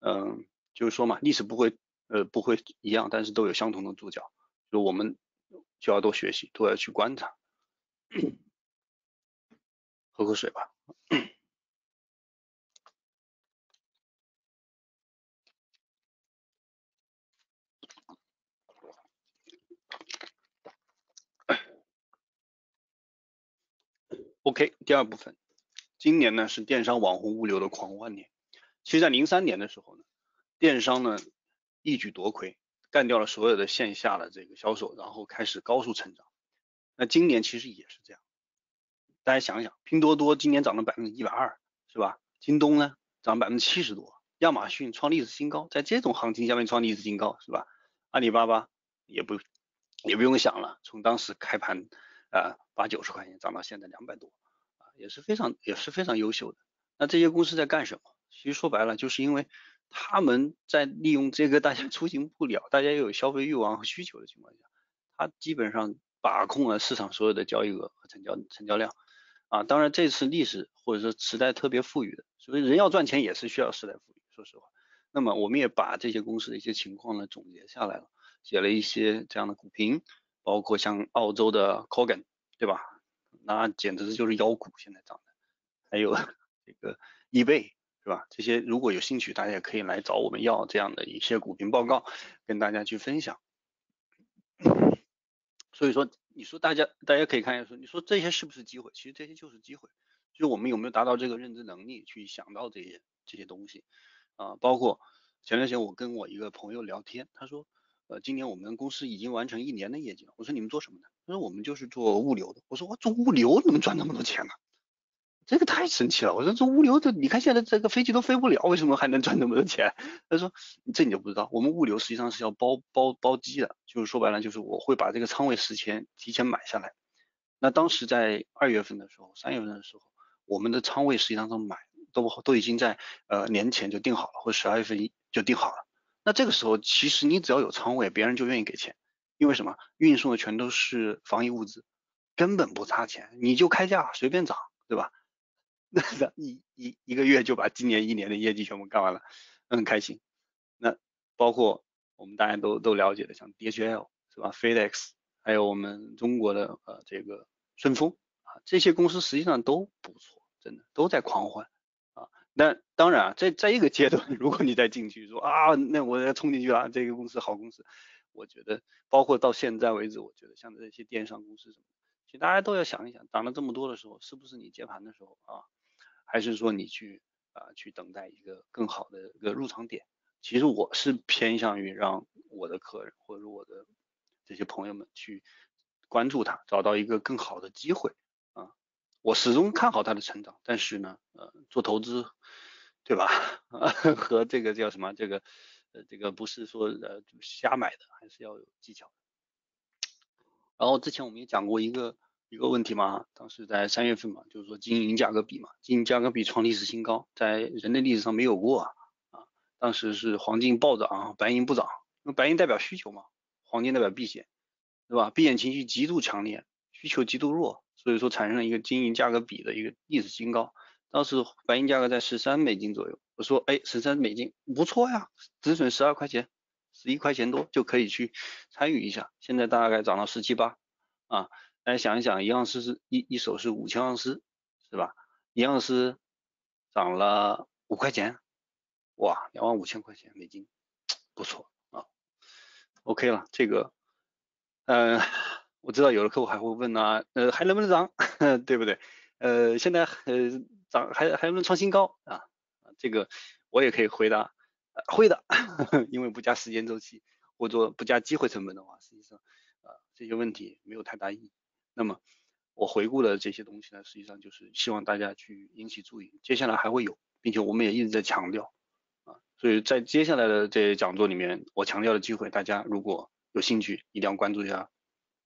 就是说嘛，历史不会一样，但是都有相同的注脚，就我们就要多学习，都要去观察。喝口水吧。OK， 第二部分，今年呢是电商网红物流的狂欢年。其实，在03年的时候呢，电商呢一举夺魁，干掉了所有的线下的这个销售，然后开始高速成长。那今年其实也是这样，大家想想，拼多多今年涨了120%，是吧？京东呢涨70%多，亚马逊创历史新高，在这种行情下面创历史新高，是吧？阿里巴巴也不用想了，从当时开盘80-90块钱涨到现在200多，也是非常优秀的。那这些公司在干什么？其实说白了，就是因为他们在利用这个大家出行不了，大家又有消费欲望和需求的情况下，他基本上把控了市场所有的交易额和成交量。当然这次历史或者说时代特别富裕的，所以人要赚钱也是需要时代富裕，说实话。那么我们也把这些公司的一些情况呢总结下来了，写了一些这样的股评，包括像澳洲的 Kogan， 对吧？那简直就是妖股现在涨的，还有这个易贝，是吧？这些如果有兴趣，大家也可以来找我们要这样的一些股评报告，跟大家去分享。所以说，你说大家可以看一下说，你说这些是不是机会？其实这些就是机会，就是我们有没有达到这个认知能力去想到这些东西包括前段时间我跟我一个朋友聊天，他说，今年我们公司已经完成1年的业绩了。我说你们做什么的？他说我们就是做物流的。我说我做物流能赚那么多钱呢？这个太神奇了！我说这物流你看现在这个飞机都飞不了，为什么还能赚那么多钱？他说这你就不知道，我们物流实际上是要包机的，就是说白了就是我会把这个仓位提前买下来。那当时在2月份的时候、3月份的时候，我们的仓位实际上都已经在年前就定好了，或者12月份就定好了。那这个时候其实你只要有仓位，别人就愿意给钱，因为什么？运送的全都是防疫物资，根本不差钱，你就开价随便涨，对吧？那一个月就把今年1年的业绩全部干完了，很开心。那包括我们大家都了解的，像 DHL 是吧 ，FedEx， 还有我们中国的这个顺丰这些公司实际上都不错，真的都在狂欢那当然在一个阶段，如果你再进去说那我要冲进去了，这个公司好公司，我觉得包括到现在为止，我觉得像这些电商公司什么，其实大家都要想一想，涨了这么多的时候，是不是你接盘的时候还是说你去等待一个更好的一个入场点？其实我是偏向于让我的客人或者我的这些朋友们去关注它，找到一个更好的机会我始终看好它的成长，但是呢，做投资，对吧？和这个叫什么？这个不是说瞎买的，还是要有技巧的。然后之前我们也讲过一个问题嘛，当时在3月份嘛，就是说金银价格比嘛，金银价格比创历史新高，在人类历史上没有过当时是黄金暴涨，白银不涨，因为白银代表需求嘛，黄金代表避险，对吧？避险情绪极度强烈，需求极度弱，所以说产生了一个金银价格比的一个历史新高。当时白银价格在$13左右，我说$13不错呀，止损12块钱，11块钱多就可以去参与一下。现在大概涨到17、8大家想一想，一盎司是一手是5000盎司，是吧？一盎司涨了5块钱，哇，25000块钱美金，不错OK 了，这个我知道有的客户还会问还能不能涨，对不对？现在涨还能不能创新高这个我也可以回答，会的，因为不加时间周期或者不加机会成本的话，实际上这些问题没有太大意义。那么我回顾的这些东西呢，实际上就是希望大家去引起注意，接下来还会有，并且我们也一直在强调所以在接下来的这些讲座里面，我强调的机会，大家如果有兴趣，一定要关注一下。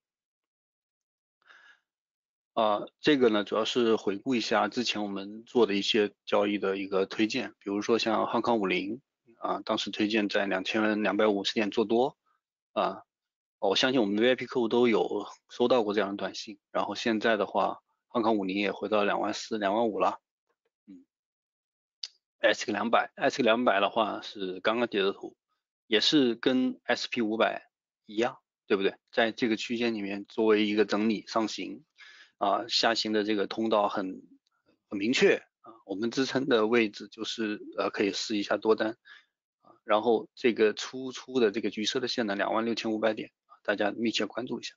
这个呢，主要是回顾一下之前我们做的一些交易的一个推荐，比如说像汉康50当时推荐在2250点做多我相信我们的 VIP 客户都有收到过这样的短信，然后现在的话，汉康50也回到24000、25000了， ，SK200 的话是刚刚跌的头，也是跟 SP500一样，对不对？在这个区间里面作为一个整理上行，下行的这个通道很明确啊，我们支撑的位置就是可以试一下多单啊，然后这个粗的这个橘色的线呢，26,500点，大家密切关注一下。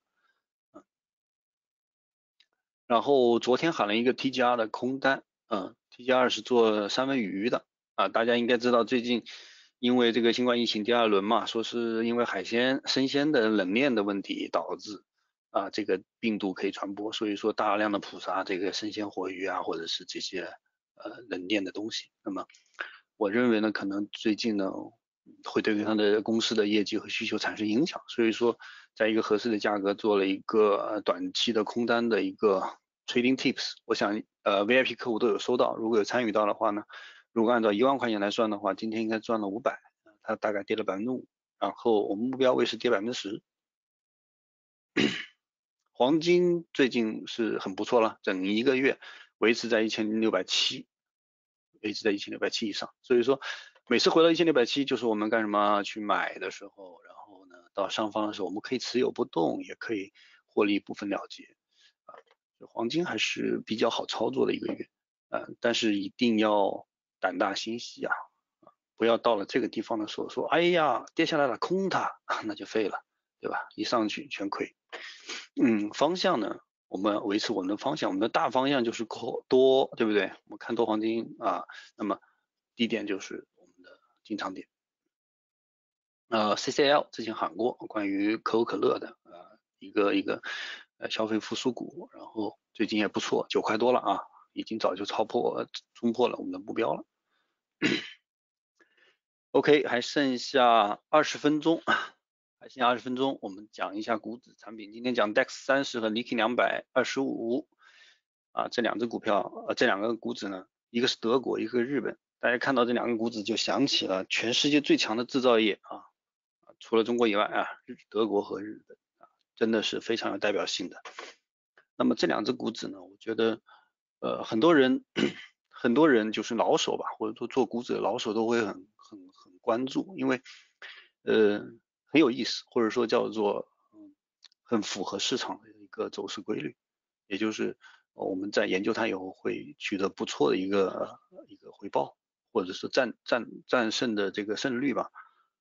然后昨天喊了一个 TGR 的空单，TGR 是做三文鱼的大家应该知道最近因为这个新冠疫情第二轮嘛，说是因为生鲜的冷链的问题导致这个病毒可以传播，所以说大量的捕杀这个生鲜活鱼或者是这些冷链的东西。那么我认为呢，可能最近呢会对它的公司的业绩和需求产生影响，所以说在一个合适的价格做了一个短期的空单的一个 trading tips， 我想VIP 客户都有收到，如果有参与到的话呢，如果按照1万块钱来算的话，今天应该赚了500，它大概跌了5%，然后我们目标位是跌10%。黄金最近是很不错了，整一个月维持在1670，维持在1670以上，所以说每次回到1670就是我们干什么去买的时候，然后呢到上方的时候我们可以持有不动，也可以获利部分了结黄金还是比较好操作的一个月但是一定要胆大心细不要到了这个地方的时候说哎呀跌下来了空它那就废了，对吧？一上去全亏。方向呢，我们维持我们的方向，我们的大方向就是多，对不对？我们看多黄金那么低点就是我们的进场点。CCL 之前喊过关于可口可乐的一个消费复苏股，然后最近也不错，9块多了已经早就冲破了我们的目标了。OK， 还剩下20分钟。我们讲一下股指产品。今天讲 DAX30和 Nikkei225这两只股票，这两个股指呢，一个是德国，一个日本。大家看到这两个股指就想起了全世界最强的制造业除了中国以外德国和日本真的是非常有代表性的。那么这两只股指呢，我觉得很多人就是老手吧，或者说做股指的老手都会很关注，因为很有意思，或者说叫做很符合市场的一个走势规律，也就是我们在研究它以后会取得不错的一个回报，或者是战胜的这个胜率吧。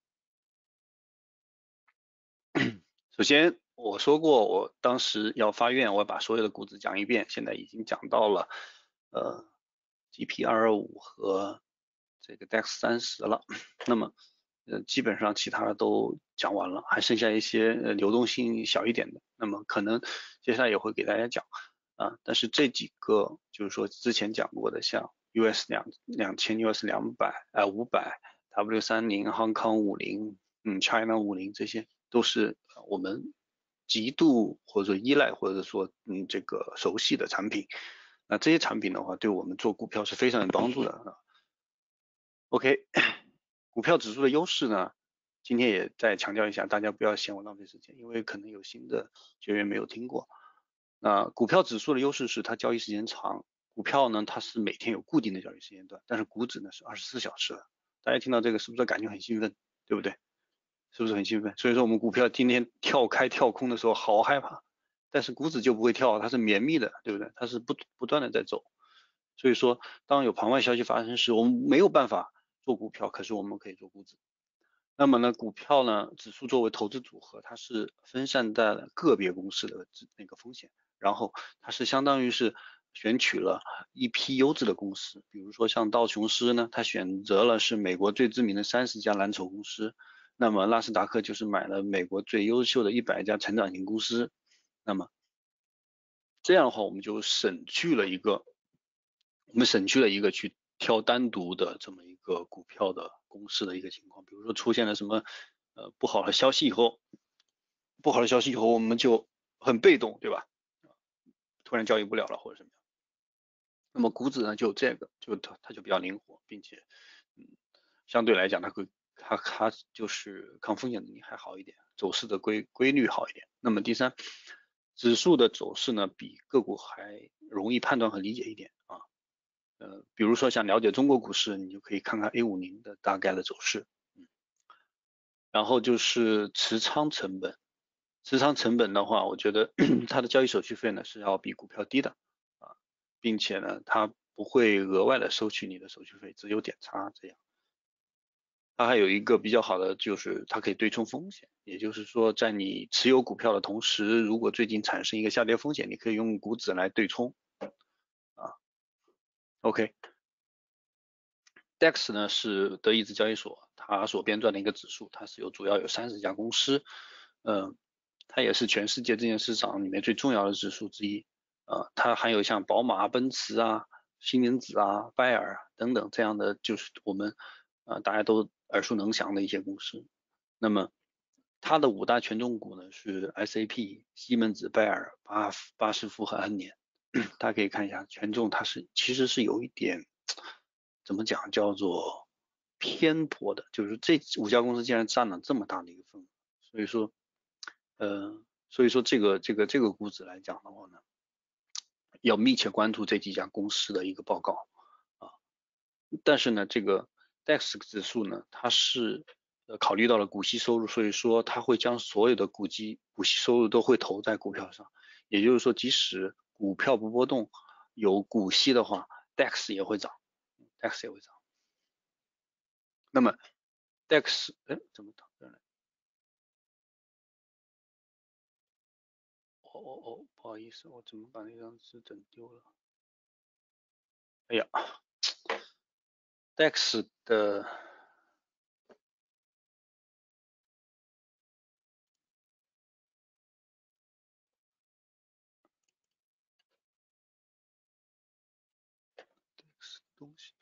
首先我说过，我当时要发愿，我要把所有的股指讲一遍，现在已经讲到了GP225和这个 DAX30了。那么基本上其他的都讲完了，还剩下一些流动性小一点的，那么可能接下来也会给大家讲但是这几个就是说之前讲过的，像 US2000、US200、500、W30、Hong Kong 50、China 50，这些都是我们极度或者说依赖或者说这个熟悉的产品。那这些产品的话，对我们做股票是非常有帮助的OK， 股票指数的优势呢，今天也再强调一下，大家不要嫌我浪费时间，因为可能有新的学员没有听过。那股票指数的优势是它交易时间长，股票呢它是每天有固定的交易时间段，但是股指呢是24小时的。大家听到这个是不是感觉很兴奋，对不对？是不是很兴奋？所以说我们股票今天跳开跳空的时候好害怕，但是股指就不会跳，它是绵密的，对不对？它是不断的在走。所以说当有盘外消息发生时，我们没有办法做股票，可是我们可以做股指。那么呢，股票呢，指数作为投资组合，它是分散在了个别公司的那个风险，然后它是相当于是选取了一批优质的公司，比如说像道琼斯呢，它选择了是美国最知名的30家蓝筹公司，那么纳斯达克就是买了美国最优秀的100家成长型公司，那么这样的话，我们就省去了一个去挑单独的这么一个股票的公司的一个情况，比如说出现了什么不好的消息以后，我们就很被动，对吧？突然交易不了了或者什么样。那么股指呢，就这个它就比较灵活，并且相对来讲它就是抗风险能力还好一点，走势的规律好一点。那么第三，指数的走势呢比个股还容易判断和理解一点比如说想了解中国股市，你就可以看看 A50的大概的走势。然后就是持仓成本，持仓成本的话，我觉得它的交易手续费呢是要比股票低的啊，并且呢它不会额外的收取你的手续费，只有点差这样。它还有一个比较好的就是它可以对冲风险，也就是说在你持有股票的同时，如果最近产生一个下跌风险，你可以用股指来对冲啊。OK。DAX 呢是德意志交易所它所编撰的一个指数，它是主要有30家公司，它也是全世界证券市场里面最重要的指数之一，它还有像宝马、奔驰啊、西宁子啊、拜耳等等这样的，就是我们大家都耳熟能详的一些公司。那么它的5大权重股呢是 SAP、西门子、拜耳、巴斯夫和安联，大家可以看一下权重，它其实是有一点。怎么讲叫做偏颇的，就是这5家公司竟然占了这么大的一个份额，所以说这个估值来讲的话呢，要密切关注这几家公司的一个报告啊。但是呢，这个 DAX 指数呢，它是考虑到了股息收入，所以说它会将所有的股息收入都会投在股票上，也就是说，即使股票不波动，有股息的话，DAX 也会涨。DAX 也会涨。那么 DAX， 怎么躺这来？不好意思，我怎么把那张纸整丢了？哎呀，DAX 的东西，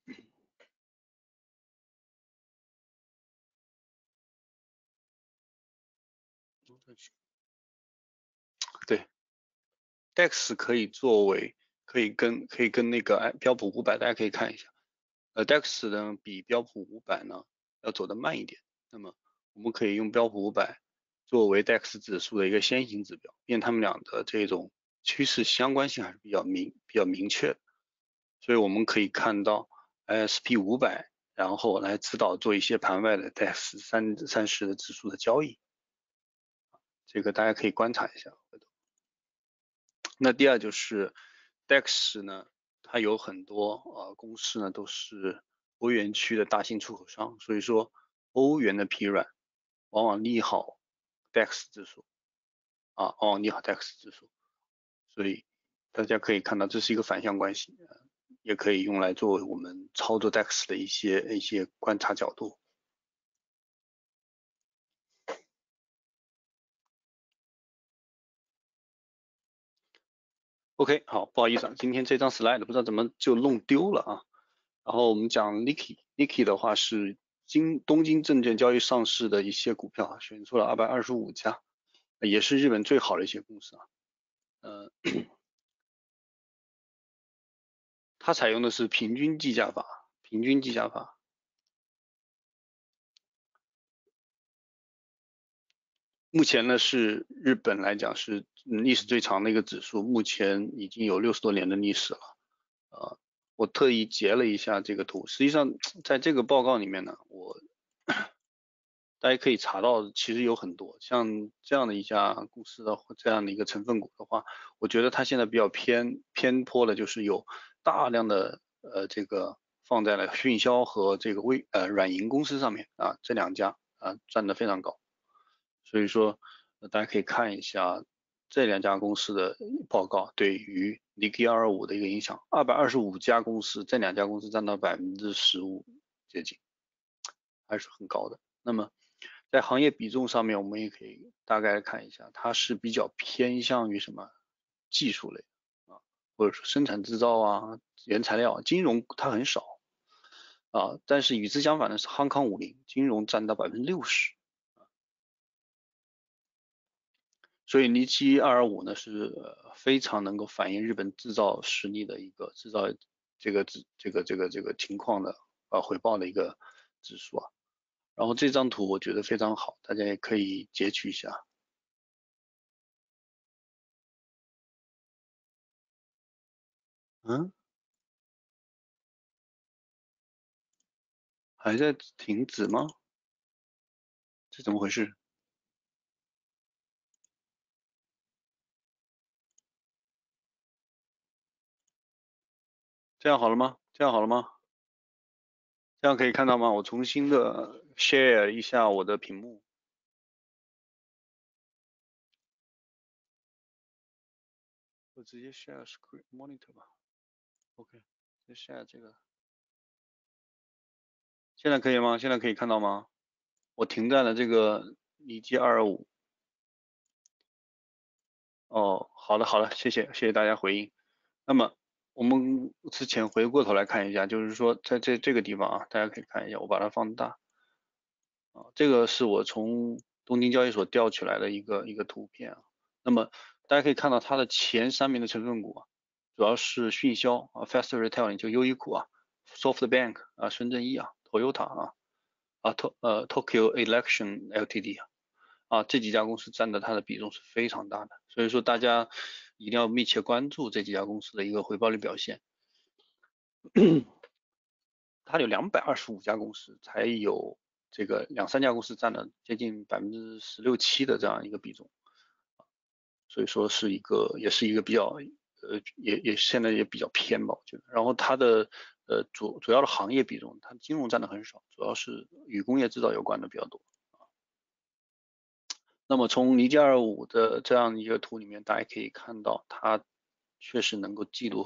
对。DAX 可以作为可以跟那个标普500，大家可以看一下。DAX 呢比标普500呢要走得慢一点。那么我们可以用标普500作为 DAX 指数的一个先行指标，因为它们俩的这种趋势相关性还是比较明确的。所以我们可以看到 SP500，然后来指导做一些盘外的 DAX 30的指数的交易。这个大家可以观察一下。那第二就是 DAX 呢，它有很多公司呢都是欧元区的大型出口商，所以说欧元的疲软往往利好 DAX 指数往往利好 DAX 指数，所以大家可以看到这是一个反向关系，也可以用来作为我们操作 DAX 的一些观察角度。OK， 好，不好意思啊，今天这张 slide 不知道怎么就弄丢了啊。然后我们讲 Nikkei 的话是东京证券交易上市的一些股票，选出了225家，也是日本最好的一些公司啊。它采用的是平均计价法，目前呢是日本来讲是历史最长的一个指数，目前已经有60多年的历史了。我特意截了一下这个图，实际上在这个报告里面呢，大家可以查到，其实有很多像这样的一家公司的这样的一个成分股的话，我觉得它现在比较偏颇的，就是有大量的这个放在了迅销和这个软银公司上面啊，这2家占得非常高，所以说大家可以看一下这2家公司的报告对于 Nikkei 225的一个影响，225家公司，这2家公司占到15%接近，还是很高的。那么在行业比重上面，我们也可以大概看一下，它是比较偏向于什么技术类或者说生产制造原材料、金融它很少但是与之相反的是康50，金融占到60%。所以尼基225呢是非常能够反映日本制造实力的一个制造这个情况的回报的一个指数然后这张图我觉得非常好，大家也可以截取一下。 还在停止吗？这怎么回事？这样好了吗？这样好了吗？这样可以看到吗？我重新的 share 一下我的屏幕，我直接 share screen monitor 吧。OK，直接 share 这个。现在可以吗？现在可以看到吗？我停在了这个离机225。哦，好的好的，谢谢大家回应。那么我们之前回过头来看一下，就是说在这个地方啊，大家可以看一下，我把它放大啊，这个是我从东京交易所调取来的一个图片啊。那么大家可以看到它的前3名的成分股啊，主要是迅销啊，Fast Retailing 就优衣库啊，SoftBank 啊，深圳一啊，Toyota Tokyo Election Ltd 这几家公司占的它的比重是非常大的，所以说大家一定要密切关注这几家公司的一个回报率表现。它有225家公司，才有这个2、3家公司占了接近16%、17%的这样一个比重，所以说也是一个比较也现在也比较偏吧，我觉得。然后它的主要的行业比重，它金融占的很少，主要是与工业制造有关的比较多。那么从尼基25的这样一个图里面，大家可以看到，它确实能够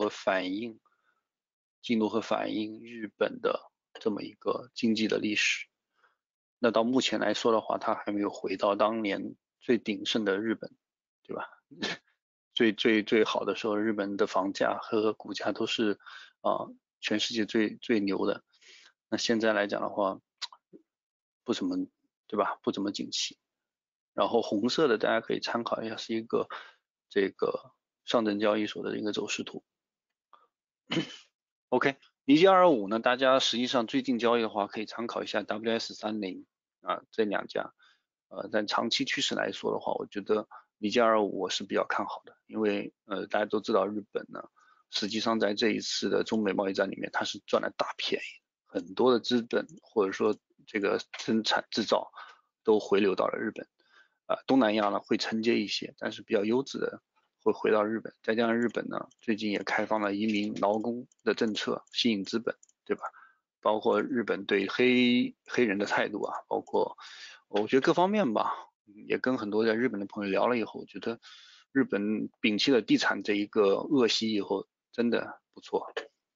记录和反映日本的这么一个经济的历史。那到目前来说的话，它还没有回到当年最鼎盛的日本，对吧？最好的时候，日本的房价和股价都是全世界最牛的。那现在来讲的话，不怎么，对吧？不怎么景气。然后红色的大家可以参考一下，是一个这个上证交易所的一个走势图。OK，尼基225呢，大家实际上最近交易的话，可以参考一下 WS30这两家。但长期趋势来说的话，我觉得尼基225我是比较看好的，因为大家都知道日本呢，实际上在这一次的中美贸易战里面，它是赚了大便宜，很多的资本或者说这个生产制造都回流到了日本。东南亚呢会承接一些，但是比较优质的会回到日本。再加上日本呢最近也开放了移民劳工的政策，吸引资本，对吧？包括日本对黑人的态度啊，包括我觉得各方面吧，也跟很多在日本的朋友聊了以后，我觉得日本摒弃了地产这一个恶习以后，真的不错。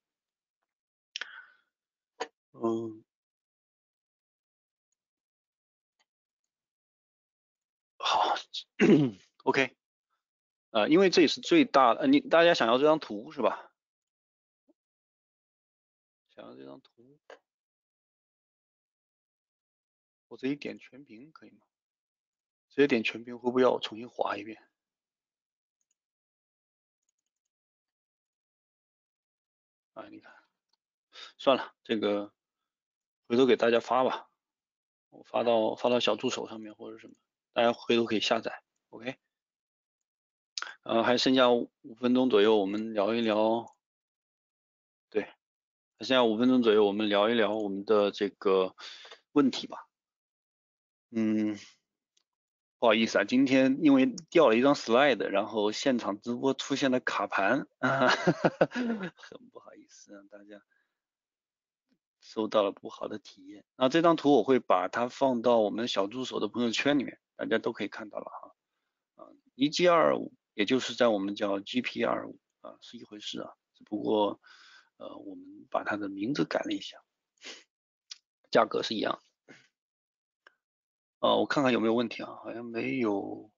嗯，好，OK，因为这也是最大的，大家想要这张图是吧？想要这张图，我直接点全屏可以吗？直接点全屏会不会要我重新划一遍？你看，算了，这个回头给大家发吧，我发到小助手上面或者什么，大家回头可以下载。OK，还剩下5分钟左右，我们聊一聊，对，还剩下5分钟左右，我们聊一聊我们的这个问题吧。嗯，不好意思啊，今天因为掉了一张 slide，然后现场直播出现了卡盘，很不好意思让大家收到了不好的体验。那这张图我会把它放到我们小助手的朋友圈里面，大家都可以看到了哈。EG25，也就是在我们叫 GP25是一回事啊，只不过我们把它的名字改了一下，价格是一样。我看看有没有问题啊，好像没有。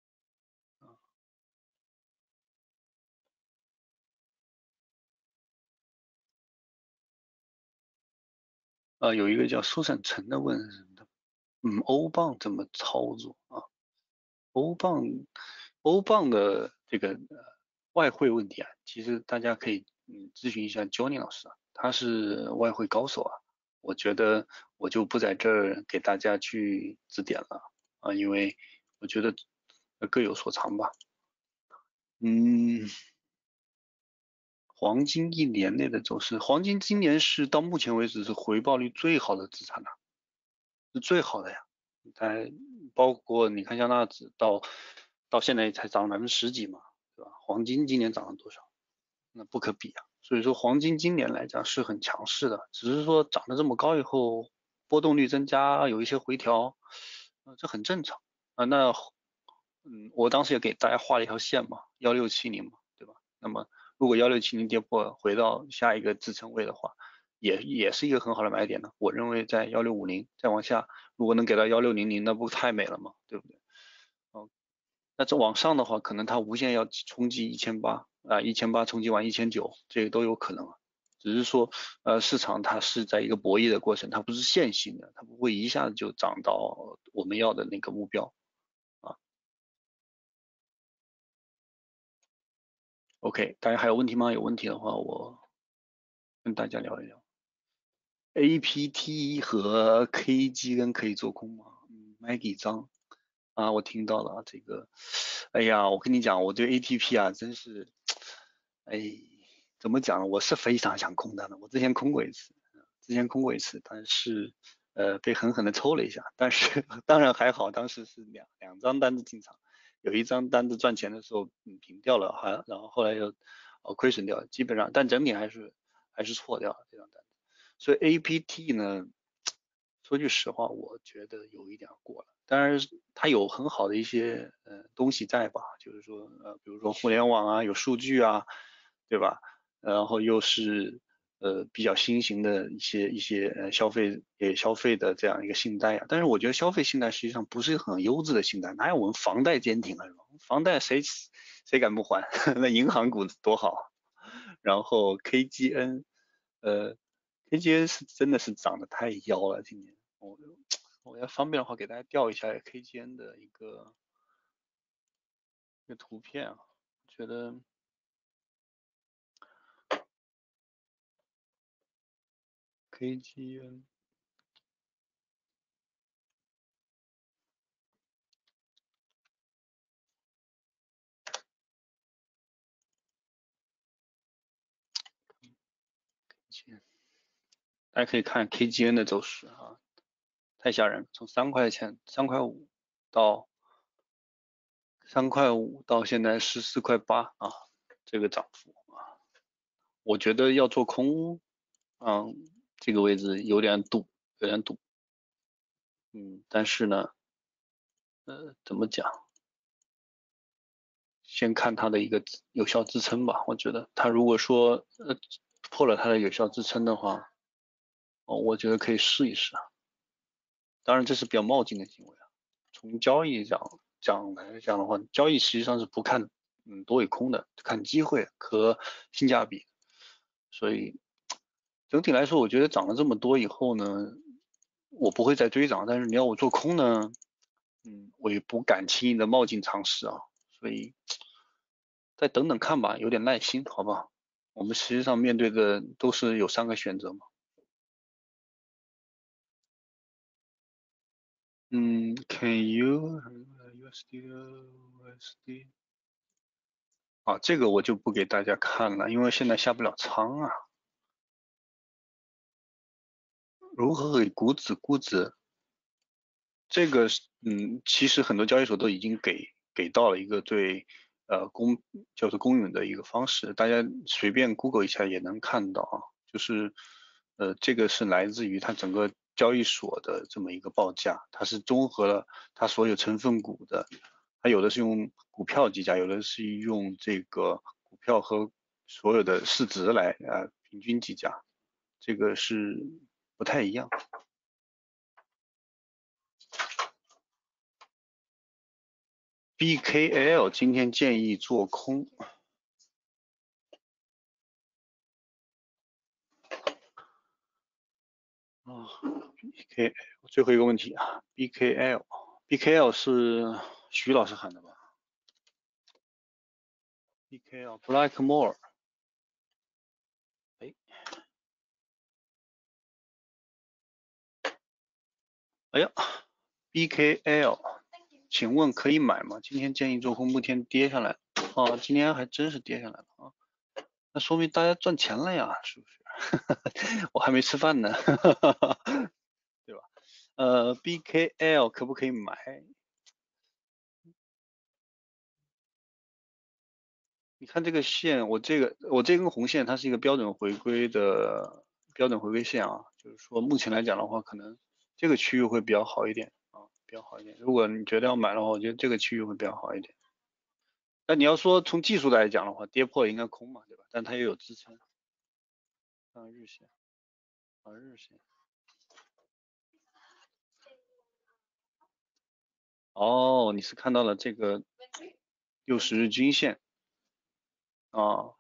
有一个叫苏闪成的问什么的，欧镑怎么操作啊？欧镑，欧镑的这个外汇问题啊，其实大家可以咨询一下 Johnny 老师啊，他是外汇高手啊。我觉得我就不在这儿给大家去指点了因为我觉得各有所长吧。嗯， 黄金1年内的走势，黄金今年是到目前为止是回报率最好的资产了，是最好的呀。包括你看像纳指到现在才涨了10%几嘛，对吧？黄金今年涨了多少？那不可比啊。所以说黄金今年来讲是很强势的，只是说涨得这么高以后，波动率增加，有一些回调，这很正常啊。我当时也给大家画了一条线嘛，1670嘛，对吧？那么如果1670跌破，回到下一个支撑位的话，也是一个很好的买点呢。我认为在1650再往下，如果能给到1600，那不太美了吗？对不对？那这往上的话，可能它无限要冲击1800啊，1800冲击完1900，这个都有可能啊。只是说，市场它是在一个博弈的过程，它不是线性的，它不会一下子就涨到我们要的那个目标啊。OK，大家还有问题吗？有问题的话，我跟大家聊一聊。APT 和 KGN 可以做空吗？Maggie 张啊，我听到了这个。哎呀，我跟你讲，我对 ATP 啊，真是，哎，怎么讲呢？我是非常想空它的。我之前空过一次，但是被狠狠的抽了一下。但是当然还好，当时是两张单子进场，有一张单子赚钱的时候平掉了，然后后来又亏损掉了，基本上，但整体还是错掉了这张单子。所以 APT 呢，说句实话，我觉得有一点过了。当然，它有很好的一些东西在吧，就是说比如说互联网啊，有数据啊，对吧？然后又是比较新型的一些消费的这样一个信贷啊。但是我觉得消费信贷实际上不是很优质的信贷，哪有我们房贷坚挺啊？房贷谁敢不还？那银行股多好。然后 KGN是真的是涨得太妖了，今年我要方便的话给大家调一下 KGN 的一个图片啊，觉得 KGN 大家可以看 KGN 的走势啊，太吓人了，从3块5到现在14.8块啊，这个涨幅啊，我觉得要做空，这个位置有点堵，但是呢，怎么讲？先看它的一个有效支撑吧，我觉得它如果说破了它的有效支撑的话，我觉得可以试一试啊。当然这是比较冒进的行为啊。从交易来讲的话，交易实际上是不看多与空的，看机会和性价比。所以整体来说，我觉得涨了这么多以后呢，我不会再追涨，但是你要我做空呢，我也不敢轻易的冒进尝试啊。所以再等等看吧，有点耐心，好不好？我们实际上面对的都是有3个选择嘛。Can you USD 啊，这个我就不给大家看了，因为现在下不了仓啊。如何给股指估值？这个是其实很多交易所都已经给到了一个最叫做公允的一个方式，大家随便 Google 一下也能看到啊，就是这个是来自于它整个交易所的这么一个报价，它是综合了它所有成分股的，它有的是用股票计价，有的是用这个股票和所有的市值来平均计价，这个是不太一样。BKL 今天建议做空。BK 最后一个问题啊，BKL 是徐老师喊的吧？BKL Blackmore，哎呀，BKL，请问可以买吗？今天建议做空，目前跌下来，今天还真是跌下来了啊。 那说明大家赚钱了呀，是不是？我还没吃饭呢，对吧？BKL 可不可以买？你看这个线，我这根红线它是一个标准回归线啊，就是说目前来讲的话，可能这个区域会比较好一点啊，比较好一点。如果你觉得要买的话，我觉得这个区域会比较好一点。但你要说从技术来讲的话，跌破应该空嘛，对吧？但它也有支撑。日线，日线。哦，你是看到了这个60日均线啊？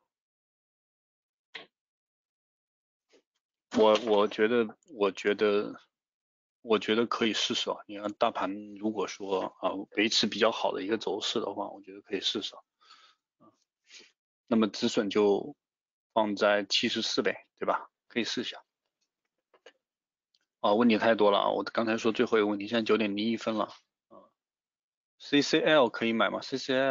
我觉得可以试试啊。你看大盘如果说维持比较好的一个走势的话，我觉得可以试试啊。那么止损就放在74呗，对吧？可以试一下。问题太多了啊！我刚才说最后一个问题，现在9:01了啊。CCL 可以买吗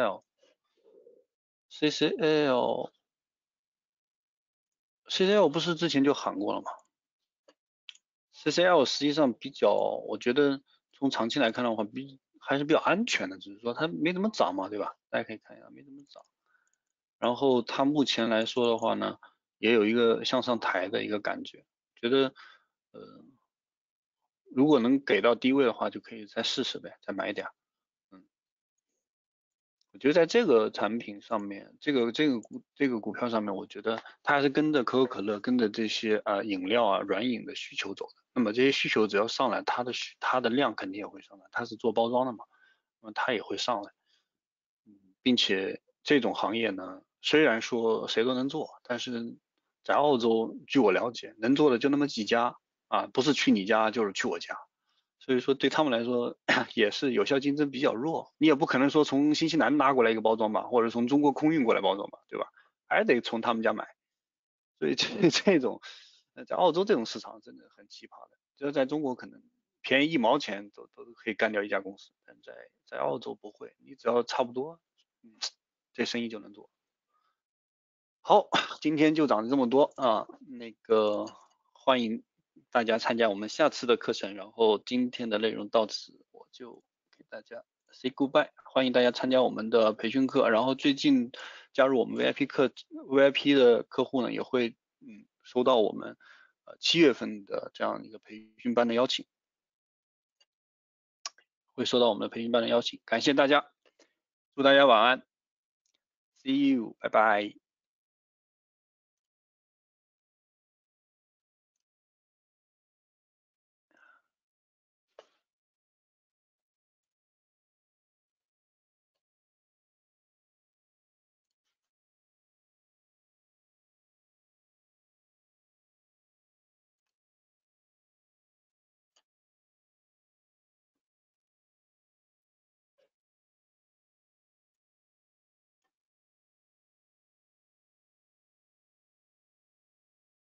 ？CCL 不是之前就喊过了吗？CCL 实际上我觉得从长期来看的话，还是比较安全的，只是说它没怎么涨嘛，对吧？大家可以看一下，没怎么涨。然后它目前来说的话呢，也有一个向上抬的一个感觉，觉得如果能给到低位的话，就可以再试试呗，再买一点。我觉得在这个产品上面，这个股票上面，我觉得它还是跟着可口可乐，跟着这些饮料软饮的需求走的。那么这些需求只要上来，它的量肯定也会上来，它是做包装的嘛，那么它也会上来。并且这种行业呢，虽然说谁都能做，但是在澳洲，据我了解，能做的就那么几家不是去你家就是去我家。所以说对他们来说也是有效竞争比较弱，你也不可能说从新西兰拉过来一个包装吧，或者从中国空运过来包装吧，对吧？还得从他们家买。所以这种在澳洲这种市场真的很奇葩的，就是在中国可能便宜1毛钱都可以干掉一家公司，但在澳洲不会，你只要差不多，这生意就能做。好，今天就讲这么多啊，那个欢迎大家参加我们下次的课程，然后今天的内容到此我就给大家 say goodbye，欢迎大家参加我们的培训课，然后最近加入我们 VIP 的客户呢也会收到我们7月份的这样一个培训班的邀请，感谢大家，祝大家晚安，See you，拜拜。